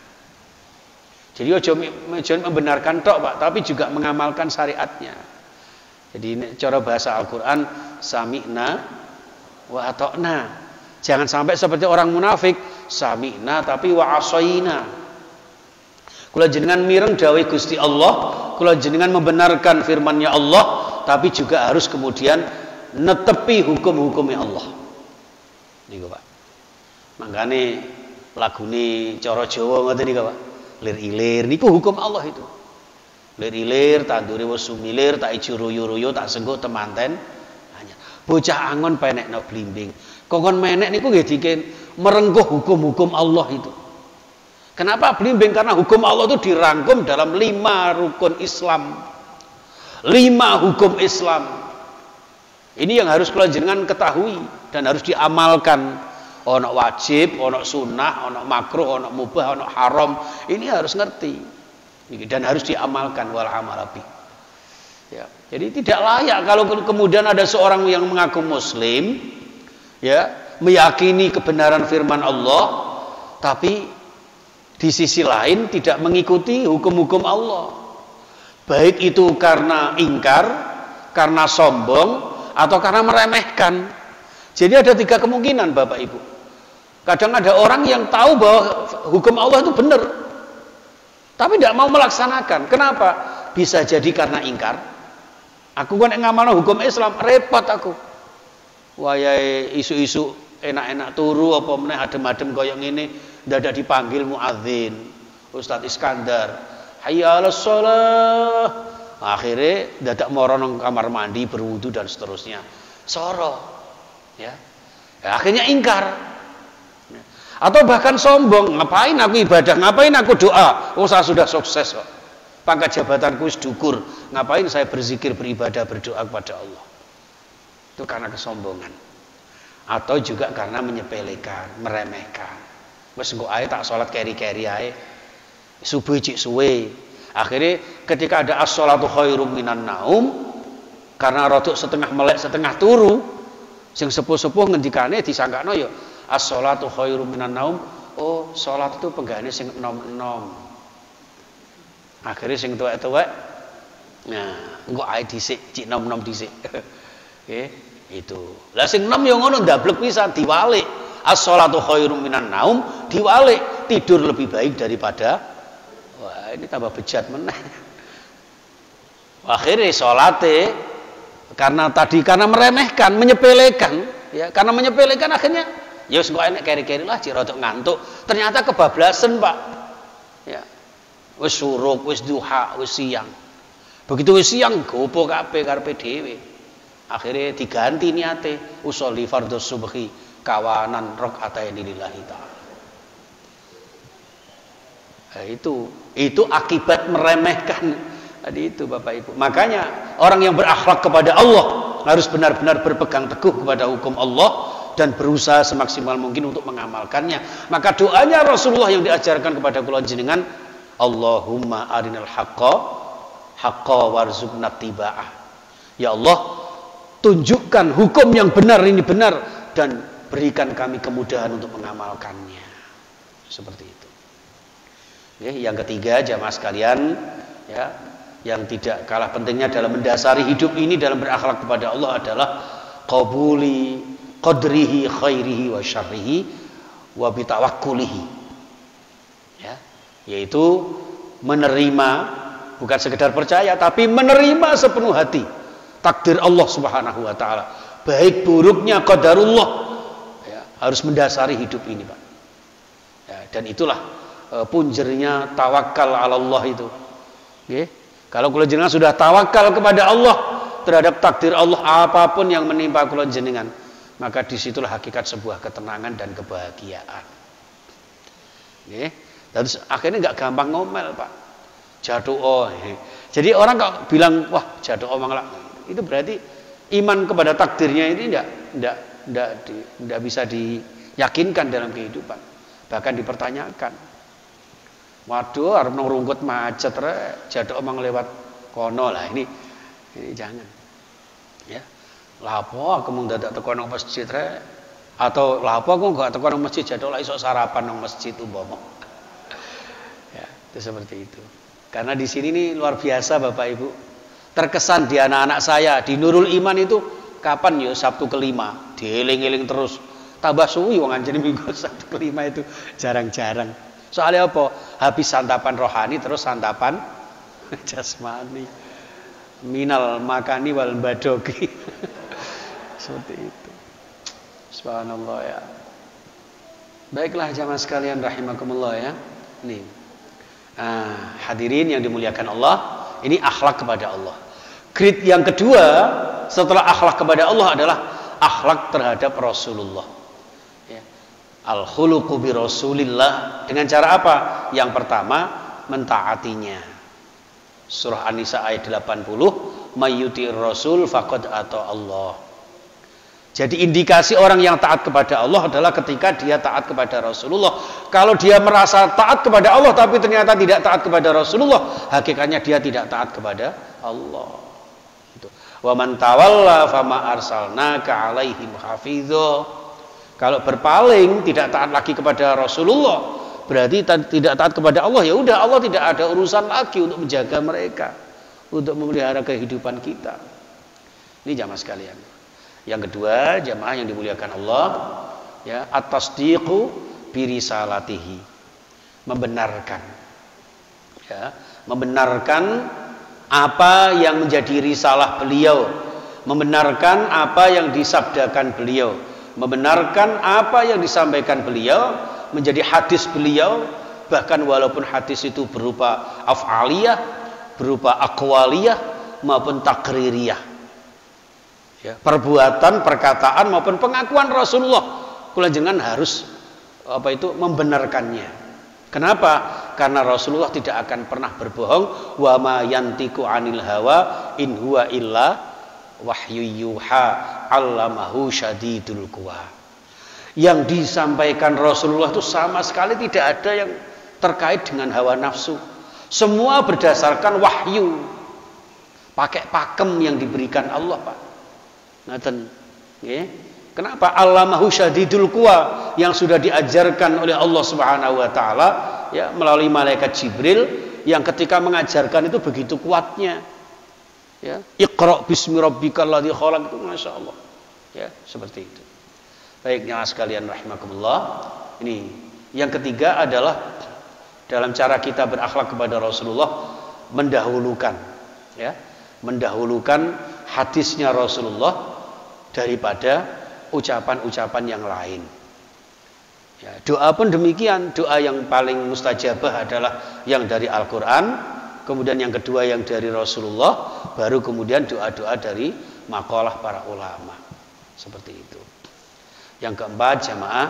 [SPEAKER 1] Jadi ojo membenarkan tok Pak, tapi juga mengamalkan syariatnya. Jadi ini cara bahasa Al-Qur'an, sami'na wa ata'na. Jangan sampai seperti orang munafik, sami'na tapi wa asaina. Kula jenengan mireng dawuh Gusti Allah, kula jenengan membenarkan firman-Nya Allah, tapi juga harus kemudian netepi hukum-hukumnya Allah. Niku Pak. Mangkane lagune cara Jawa ngoten niku Pak. Lir-ilir niku hukum Allah itu. Lir-ilir tandure wis sumilir, tak ijo ruyu-ruyu, tak sengguk temanten. Hanya bocah angon penekno blimbing. Kongkon menek niku nggih dikin merengkuh hukum-hukum Allah itu. Kenapa blimbing? Karena hukum Allah itu dirangkum dalam lima rukun Islam, lima hukum Islam. Ini yang harus kalian jangan ketahui dan harus diamalkan. Ono wajib, ono sunnah, ono makruh, ono mubah, ono haram. Ini harus ngerti dan harus diamalkan, wal amalabi. Ya, jadi tidak layak kalau kemudian ada seorang yang mengaku Muslim, ya, meyakini kebenaran firman Allah, tapi di sisi lain tidak mengikuti hukum-hukum Allah. Baik itu karena ingkar, karena sombong, atau karena meremehkan. Jadi ada tiga kemungkinan Bapak Ibu. Kadang ada orang yang tahu bahwa hukum Allah itu benar, tapi tidak mau melaksanakan. Kenapa? Bisa jadi karena ingkar. Aku kan ngamalno hukum Islam, repot aku. Wayahe isu-isu enak-enak turu apa meneh adem-adem koyo ngene. Dadak dipanggil muadzin, Ustadz Iskandar, hayya 'alas shalah. Akhirnya dadak moro nang kamar mandi berwudu dan seterusnya. Soro. Ya. Ya akhirnya ingkar. Ya. Atau bahkan sombong, ngapain aku ibadah, ngapain aku doa? Oh, saya sudah sukses kok. Pangkat jabatanku wis dukur, ngapain saya berzikir, beribadah, berdoa kepada Allah? Itu karena kesombongan. Atau juga karena menyepelekan, meremehkan. Wes engko ae tak salat keri-keri ae. Subuh cik suwe. Akhirnya ketika ada as-shalatu khairum minan naum, karena rodok setengah melek setengah turu, sing sepuh-sepuh ngendikane disangkakno ya as-shalatu khairum minan naum. Oh, salat itu penggane sing enom-enom. Akhirnya sing tuwek-tuwek, nah, engko ae dhisik cik nom-nom dhisik. Nggih, itu. Lah sing enom ya ngono ndablek pisan diwalik. As-shalatu khairum minan naum, diwalik, tidur lebih baik daripada, wah ini tambah bejat meneh. Akhirnya salate karena tadi karena meremehkan, menyepelekan, ya karena menyepelekan akhirnya ya wis kok enek keri-keri lah cek rodok ngantuk. Ternyata kebablasan Pak. Ya. Wis surup, wis duha, wis siang. Begitu wis siang gopo kabeh karepe dhewe. Akhirnya diganti niate usolli fardhu subhi kawanan rakaataini lillahi ta'ala. Nah, itu itu akibat meremehkan tadi itu Bapak Ibu. Makanya orang yang berakhlak kepada Allah harus benar-benar berpegang teguh kepada hukum Allah dan berusaha semaksimal mungkin untuk mengamalkannya. Maka doanya Rasulullah yang diajarkan kepada kula jenengan, Allahumma arinal haqqa haqqa warzuqna tiba'ah. Ya Allah, tunjukkan hukum yang benar ini benar dan berikan kami kemudahan untuk mengamalkannya. Seperti itu. Oke, yang ketiga jamaah sekalian, ya, yang tidak kalah pentingnya dalam mendasari hidup ini dalam berakhlak kepada Allah adalah qabuli qadrihi khairihi wa syarrihi wa bitawakkulihi. Ya, yaitu menerima, bukan sekedar percaya tapi menerima sepenuh hati takdir Allah Subhanahu wa taala. Baik buruknya qadarullah harus mendasari hidup ini Pak. Ya, dan itulah e, punjernya tawakal ala Allah itu. Okay? Kalau kula jenengan sudah tawakal kepada Allah, terhadap takdir Allah apapun yang menimpa kula jenengan, maka disitulah hakikat sebuah ketenangan dan kebahagiaan. Nggih. Terus akhirnya nggak gampang ngomel, Pak. Jatuh oh. Jadi orang kalau bilang wah jatuh oh malah itu berarti iman kepada takdirnya ini tidak tidak tidak tidak bisa diyakinkan dalam kehidupan, bahkan dipertanyakan. Waduh, arep nang rungkut macet rek, jatuh omong lewat kono lah ini. Ini jangan. Ya. Lapo aku mung dadak teko nang masjid rek, atau lapo aku enggak teko nang masjid jatuh lah iso sarapan nang masjid umpama. Ya, itu seperti itu. Karena di sini nih luar biasa Bapak Ibu. Terkesan di anak-anak saya di Nurul Iman itu kapan ya Sabtu kelima, dieling-eling terus. Tambah suwi wong anjene minggu Sabtu kelima itu jarang-jarang. Soalnya apa? Habis santapan rohani terus santapan jasmani. Minal makani wal badogi. Seperti itu. Subhanallah ya. Baiklah jamaah sekalian rahimakumullah ya. Nih. Ah, hadirin yang dimuliakan Allah, ini akhlak kepada Allah. Grade yang kedua setelah akhlak kepada Allah adalah akhlak terhadap Rasulullah. Al-khuluqu bi Rasulillah, dengan cara apa? Yang pertama, mentaatinya. Surah An-Nisa ayat delapan puluh, mayyuti'ir rasul faqad ata Allah. Jadi indikasi orang yang taat kepada Allah adalah ketika dia taat kepada Rasulullah. Kalau dia merasa taat kepada Allah tapi ternyata tidak taat kepada Rasulullah, hakikatnya dia tidak taat kepada Allah. Itu. Wa man tawalla fama arsalnaka 'alaihim hafidza. Kalau berpaling tidak taat lagi kepada Rasulullah, berarti tidak taat kepada Allah. Ya udah, Allah tidak ada urusan lagi untuk menjaga mereka, untuk memelihara kehidupan kita. Ini jamaah sekalian. Yang kedua, jamaah yang dimuliakan Allah, ya, at-tasdiqu bi risalatihi. Membenarkan. Ya, membenarkan apa yang menjadi risalah beliau, membenarkan apa yang disabdakan beliau, membenarkan apa yang disampaikan beliau, menjadi hadis beliau, bahkan walaupun hadis itu berupa af'aliyah, berupa aqwaliyah maupun takririyah, ya, perbuatan, perkataan maupun pengakuan Rasulullah, kula jenengan harus apa itu membenarkannya. Kenapa? Karena Rasulullah tidak akan pernah berbohong. Wa ma yantiqu 'anil hawa in huwa illa wahyu yuha 'allamahu syadidul quwa. Yang disampaikan Rasulullah itu sama sekali tidak ada yang terkait dengan hawa nafsu. Semua berdasarkan wahyu. Pakai pakem yang diberikan Allah, Pak. Ngaten, nggih. Kenapa? 'Allamahu syadidul quwa, yang sudah diajarkan oleh Allah Subhanahu wa taala ya melalui malaikat Jibril, yang ketika mengajarkan itu begitu kuatnya. Ya, Iqra bismi rabbikal ladzi khalaq, itu masyaallah. Ya, seperti itu. Baik jemaah sekalian rahimakumullah. Ini yang ketiga adalah dalam cara kita berakhlak kepada Rasulullah, mendahulukan ya, mendahulukan hadisnya Rasulullah daripada ucapan-ucapan yang lain. Ya, doa pun demikian. Doa yang paling mustajabah adalah yang dari Al-Qur'an, kemudian yang kedua yang dari Rasulullah, baru kemudian doa-doa dari maqalah para ulama. Seperti itu. Yang keempat jamaah,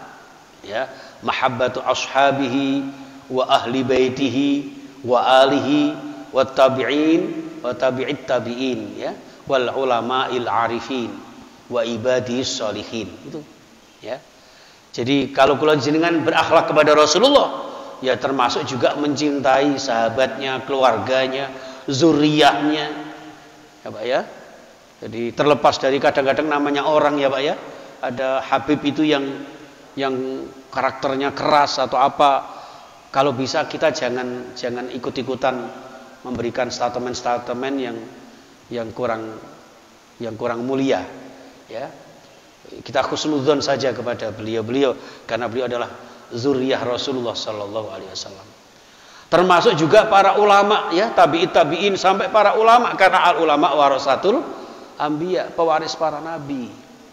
[SPEAKER 1] ya, mahabbatu ashabihi wa ahli baitihi wa alihi wa tabi'in wa tabi'it tabi'in, ya, wal ulama'il arifin wa ibadis sholihin. Itu, ya. Jadi kalau kula jenengan berakhlak kepada Rasulullah, ya termasuk juga mencintai sahabatnya, keluarganya, zuriyahnya, ya Pak ya. Jadi terlepas dari kadang-kadang namanya orang ya Pak ya, ada Habib itu yang yang karakternya keras atau apa, kalau bisa kita jangan jangan ikut-ikutan memberikan statement-statement yang yang kurang yang kurang mulia, ya. Kita khusnudzon saja kepada beliau-beliau karena beliau adalah zuriyah Rasulullah sallallahu alaihi wasallam. Termasuk juga para ulama ya, tabi'it tabi'in sampai para ulama, karena al ulama warasatul anbiya, pewaris para nabi.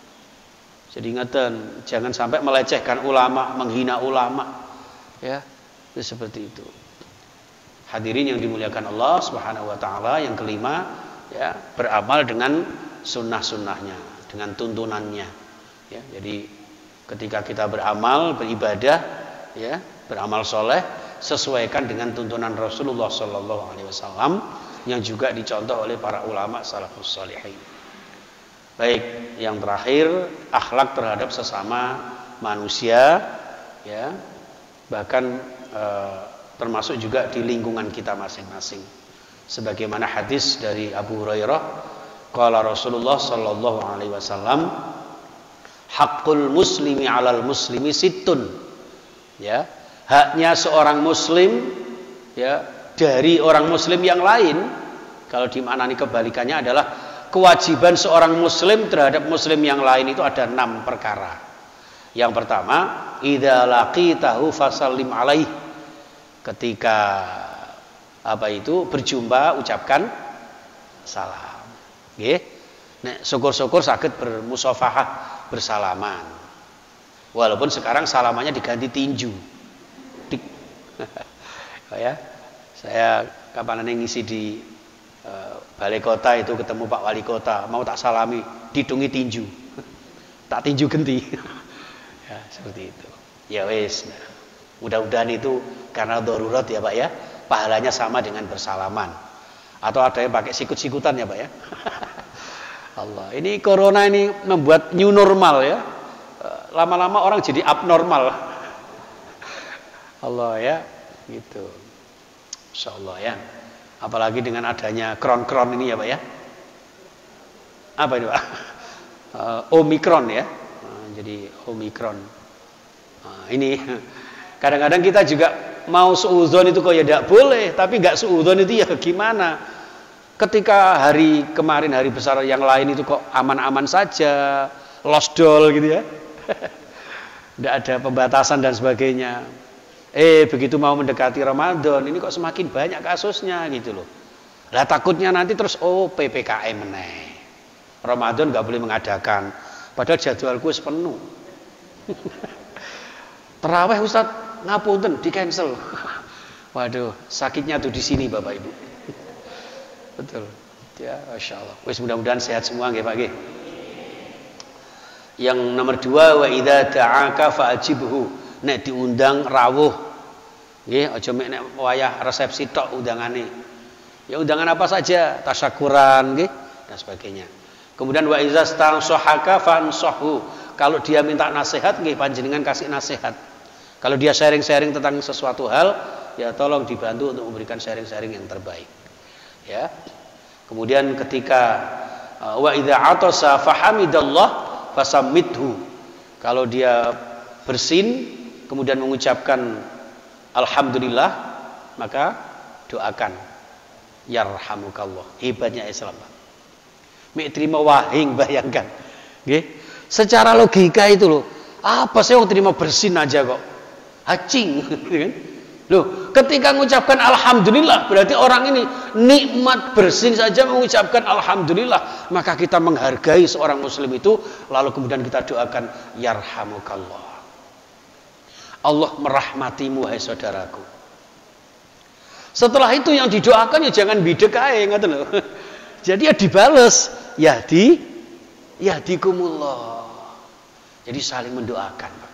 [SPEAKER 1] Jadi ingatkan, jangan sampai melecehkan ulama, menghina ulama. Ya, itu seperti itu. Hadirin yang dimuliakan Allah Subhanahu wa taala, yang kelima ya, beramal dengan sunnah-sunnahnya, dengan tuntunannya. Ya, jadi ketika kita beramal, beribadah, ya, beramal soleh, sesuaikan dengan tuntunan Rasulullah Shallallahu Alaihi Wasallam yang juga dicontoh oleh para ulama salafus shalihin. Baik, yang terakhir, akhlak terhadap sesama manusia, ya, bahkan e, termasuk juga di lingkungan kita masing-masing. Sebagaimana hadis dari Abu Hurairah, qala Rasulullah Shallallahu Alaihi Wasallam, hakul muslimi alal muslimi situn, ya, haknya seorang muslim, ya, dari orang muslim yang lain. Kalau dimaknani kebalikannya adalah kewajiban seorang muslim terhadap muslim yang lain itu ada enam perkara. Yang pertama, idza laqitahu fasallim alaih. Ketika apa itu berjumpa ucapkan salam. Nggih. Nek syukur-syukur saged bermusafahah, bersalaman. Walaupun sekarang salamannya diganti tinju. Dik. Oh ya. Saya kapan ngisi di uh, balai kota itu ketemu Pak Wali Kota, mau tak salami, didungi tinju. Tak tinju genti. Ya, seperti itu. Ya wes. Nah, mudah-mudahan itu karena darurat ya Pak ya, pahalanya sama dengan bersalaman. Atau ada yang pakai sikut-sikutan ya Pak ya. Allah, ini corona ini membuat new normal ya. Lama-lama orang jadi abnormal. Allah ya, gitu. Insyaallah ya. Apalagi dengan adanya kron-kron ini ya Pak ya. Apa ini Pak? Uh, Omikron ya. Uh, jadi Omikron. Uh, ini kadang-kadang kita juga mau suudzon itu kok ya tidak boleh, tapi nggak suudzon itu ya gimana? Ketika hari kemarin hari besar yang lain itu kok aman-aman saja, losdol gitu ya. Tidak ada pembatasan dan sebagainya. Eh begitu mau mendekati Ramadan ini kok semakin banyak kasusnya gitu loh. Lah takutnya nanti terus oh P P K M meneh. Ramadan nggak boleh mengadakan. Padahal jadwalku penuh. Terawih Ustaz ngapunten di cancel. Waduh, sakitnya tuh di sini Bapak Ibu. Betul. Ya, Masya Allah. Wis mudah-mudahan sehat semua nggih Pak nggih. Yang nomor dua, wa idza ta'aka fa'ajibhu. Nek diundang rawuh. Nggih, aja mek nek wayah resepsi tok undangane. Ya undangan apa saja, tasyakuran nggih dan sebagainya. Kemudian wa idza stanshahaka fansahu. Kalau dia minta nasihat nggih panjenengan kasih nasihat. Kalau dia sharing-sharing tentang sesuatu hal, ya tolong dibantu untuk memberikan sharing-sharing yang terbaik. Ya. Kemudian ketika uh, wa idza atasa fahamidallah fasammithu. Kalau dia bersin kemudian mengucapkan alhamdulillah, maka doakan yarhamukallah. Hebatnya Islam, Pak. Mek terima wahing bayangkan. Nggih. Secara logika itu loh. Apa sih yang terima bersin aja kok? Hacing, kan? Loh, ketika mengucapkan alhamdulillah berarti orang ini nikmat bersin saja mengucapkan alhamdulillah, maka kita menghargai seorang muslim itu, lalu kemudian kita doakan yarhamukallah. Allah merahmatimu hai saudaraku. Setelah itu yang didoakan ya jangan bidek ae ngoten lho. Jadi ya dibales, ya di ya dikumullah. Jadi saling mendoakan.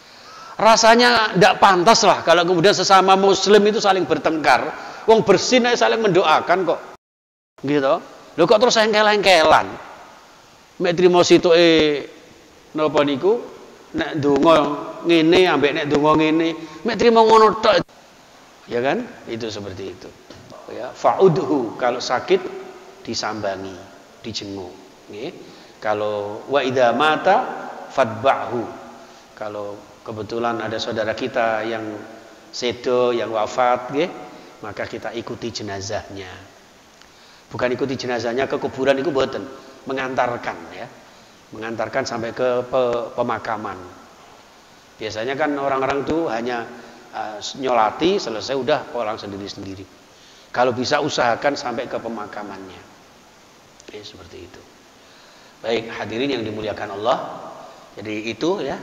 [SPEAKER 1] Rasanya tidak pantas lah kalau kemudian sesama muslim itu saling bertengkar. Wong bersin aja saling mendoakan kok. Gitu. Lho kok terus engkel-engkelan. Mek trimo situke napa niku nek donga ngene ambek nek donga ngene, mek trimo ngono tok. Ya kan? Itu seperti itu. Ya, fa'udhu kalau sakit disambangi, dijenguk, nggih. Kalau wa idza mata fadba'hu. Kalau kebetulan ada saudara kita yang sedo, yang wafat, nggih, maka kita ikuti jenazahnya. Bukan ikuti jenazahnya ke kuburan itu mboten, mengantarkan ya. Mengantarkan sampai ke pemakaman. Biasanya kan orang-orang tuh hanya uh, nyolati selesai udah pulang sendiri-sendiri. Kalau bisa usahakan sampai ke pemakamannya. Eh, seperti itu. Baik, hadirin yang dimuliakan Allah. Jadi itu ya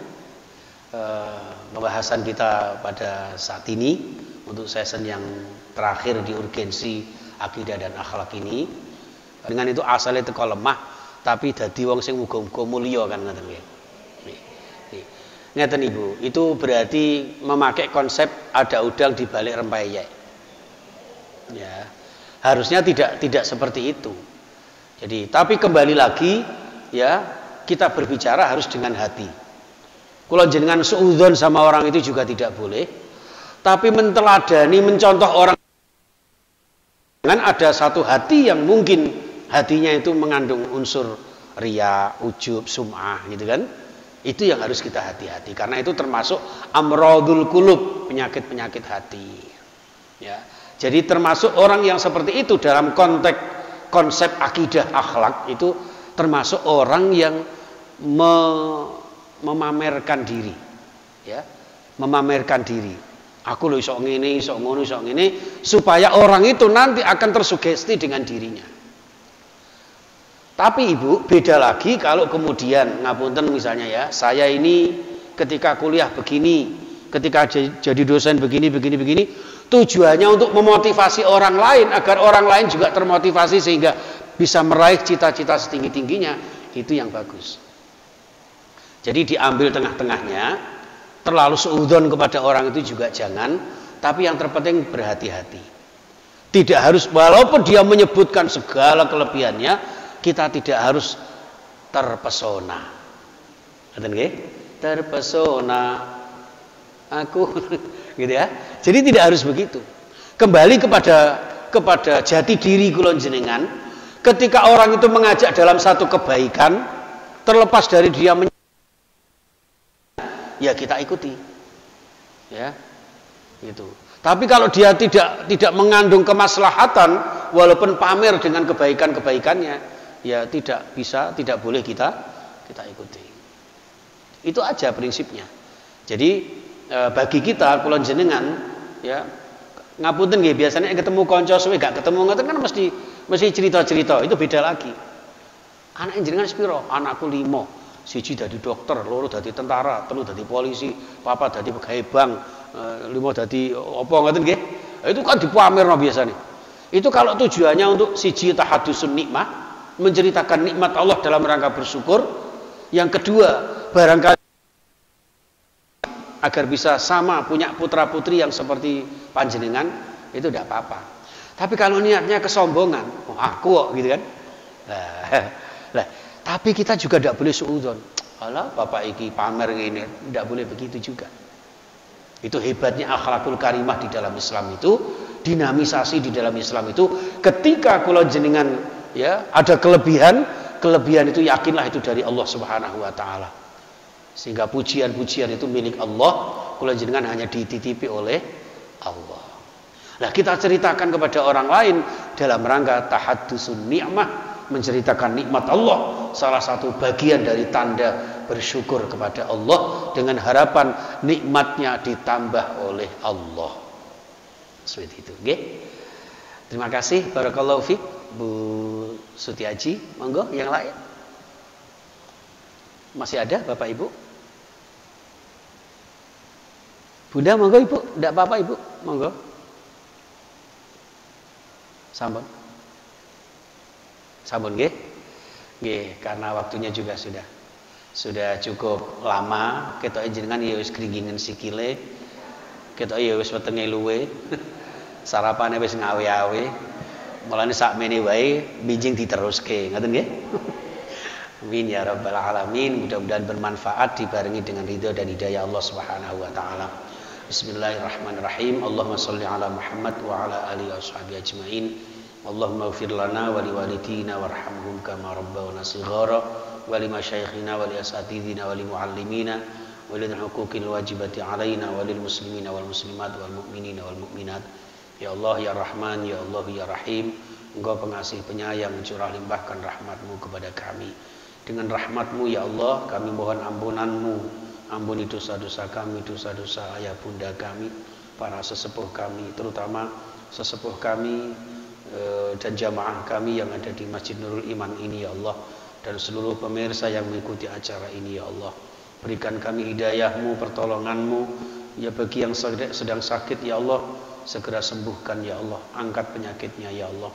[SPEAKER 1] pembahasan kita pada saat ini untuk session yang terakhir di urgensi akidah dan akhlak ini. Dengan itu asalnya teko lemah tapi dadi wong sing muga-muga mulya kan ngoten nggih. Ngeten Ibu, itu berarti memakai konsep ada udang di balik rempeyek. Ya. Harusnya tidak tidak seperti itu. Jadi, tapi kembali lagi ya, kita berbicara harus dengan hati. Kalau jenengan suudzon sama orang itu juga tidak boleh. Tapi menteladani, mencontoh orang dengan ada satu hati yang mungkin hatinya itu mengandung unsur riya, ujub, sum'ah gitu kan. Itu yang harus kita hati-hati karena itu termasuk amradul qulub, penyakit-penyakit hati. Ya. Jadi termasuk orang yang seperti itu dalam konteks konsep akidah akhlak itu termasuk orang yang me, memamerkan diri. Ya. Memamerkan diri. Aku loh isok ngene, isok ngono, isok ngene supaya orang itu nanti akan tersugesti dengan dirinya. Tapi Ibu, beda lagi kalau kemudian ngapunten misalnya ya, saya ini ketika kuliah begini, ketika jadi dosen begini, begini, begini, tujuannya untuk memotivasi orang lain agar orang lain juga termotivasi sehingga bisa meraih cita-cita setinggi-tingginya, itu yang bagus. Jadi diambil tengah-tengahnya, terlalu suudzon kepada orang itu juga jangan, tapi yang terpenting berhati-hati. Tidak harus, walaupun dia menyebutkan segala kelebihannya, kita tidak harus terpesona. Ngerti nggih? Terpesona aku gitu ya. Jadi tidak harus begitu. Kembali kepada kepada jati diri kula jenengan. Ketika orang itu mengajak dalam satu kebaikan, terlepas dari dia men- ya kita ikuti. Ya. Gitu. Tapi kalau dia tidak tidak mengandung kemaslahatan walaupun pamer dengan kebaikan-kebaikannya, ya tidak bisa, tidak boleh kita kita ikuti. Itu aja prinsipnya. Jadi e, bagi kita kula jenengan ya ngapunten nggih biasanya ketemu kanca suwe gak ketemu ngoten kan mesti mesti cerita-cerita, itu beda lagi. Anak jenengan sepiro? Anakku limo. Siji dadi dokter, loro dadi tentara, telu dadi polisi, papat dadi pegawai bank, e, limo dadi apa ngoten nggih. Itu kan dipamerno biasanya. Itu kalau tujuannya untuk siji tahaddusun nikmah, menceritakan nikmat Allah dalam rangka bersyukur. Yang kedua, barangkali agar bisa sama punya putra putri yang seperti panjenengan, itu tidak apa-apa. Tapi kalau niatnya kesombongan, oh aku kok gitu kan. Nah, nah, tapi kita juga tidak boleh suudzon. Alah, bapak iki pamer ini, tidak boleh begitu juga. Itu hebatnya akhlakul karimah di dalam Islam itu, dinamisasi di dalam Islam itu, ketika kula jenengan ya ada kelebihan, kelebihan itu yakinlah itu dari Allah Subhanahu wa taala. Sehingga pujian-pujian itu milik Allah, kula jenengan hanya dititipi oleh Allah. Nah, kita ceritakan kepada orang lain dalam rangka tahaddusun ni'mah, menceritakan nikmat Allah, salah satu bagian dari tanda bersyukur kepada Allah dengan harapan nikmatnya ditambah oleh Allah. Seperti itu, nggih. Terima kasih, barakallahu fiik Bu Sutiaji. Monggo yang lain. Masih ada Bapak Ibu? Bunda monggo Ibu, enggak apa-apa Ibu, monggo. Sampun. Sampun nggih. Nggih, karena waktunya juga sudah sudah cukup lama, ketoke jenengan ya wis gringgingen sikile. Ketoke ya wis wetenge luwe. Sarapane wis ngawe-awe. Mulane sakmene wae bijing diteruske, ngoten nggih? Amin ya rabbal alamin. Mudah-mudahan bermanfaat dibarengi dengan ridha dan hidayah Allah Subhanahu wa taala. Bismillahirrahmanirrahim. Allahumma shalli ala Muhammad wa ala alihi washabihi ajmain. Allahumma ighfir lana wa liwalidina warhamhum kama rabbawna shighara wa limasyayikhina wa liasatidina wa limuallimina wa lil huquqil wajibati alaina wa lil muslimina wal muslimat wal mu'minina wal mu'minat. Ya Allah ya Rahman, ya Allah ya Rahim, Engkau pengasih penyayang, curah limpahkan rahmat-Mu kepada kami. Dengan rahmat-Mu ya Allah, kami mohon ampunan-Mu. Ampuni dosa-dosa kami, dosa-dosa ayah bunda kami, para sesepuh kami, terutama sesepuh kami e, dan jamaah kami yang ada di Masjid Nurul Iman ini ya Allah, dan seluruh pemirsa yang mengikuti acara ini ya Allah. Berikan kami hidayah-Mu, pertolongan-Mu, ya bagi yang sedang sakit ya Allah, segera sembuhkan ya Allah, angkat penyakitnya ya Allah.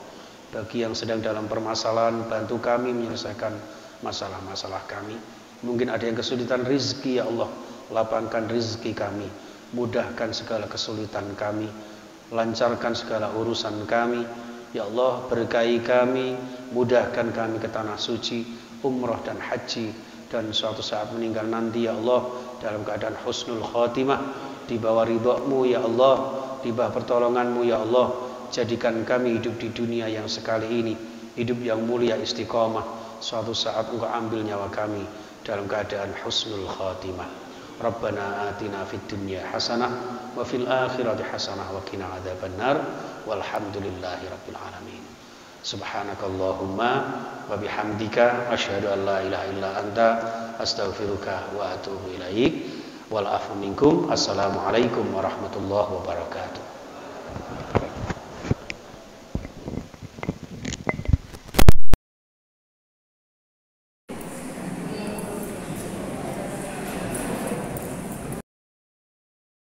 [SPEAKER 1] Bagi yang sedang dalam permasalahan, bantu kami menyelesaikan masalah-masalah kami. Mungkin ada yang kesulitan rizki, ya Allah, lapangkan rizki kami, mudahkan segala kesulitan kami, lancarkan segala urusan kami. Ya Allah, berkahi kami, mudahkan kami ke tanah suci, umrah dan haji, dan suatu saat meninggal nanti, ya Allah, dalam keadaan husnul khatimah, di bawah ridha-Mu, ya Allah, di bawah pertolongan-Mu, ya Allah. Jadikan kami hidup di dunia yang sekali ini, hidup yang mulia istiqamah. Suatu saat Engkau ambil nyawa kami dalam keadaan husnul khatimah. Rabbana atina fid dunya hasanah wa fil akhirati hasanah wa qina adzabannar. Walhamdulillahi rabbil alamin. Subhanakallahumma wa bihamdika asyhadu an la ilaha illa anta astaghfiruka wa atubu ilaik. Wal afu minkum. Assalamualaikum warahmatullahi wabarakatuh.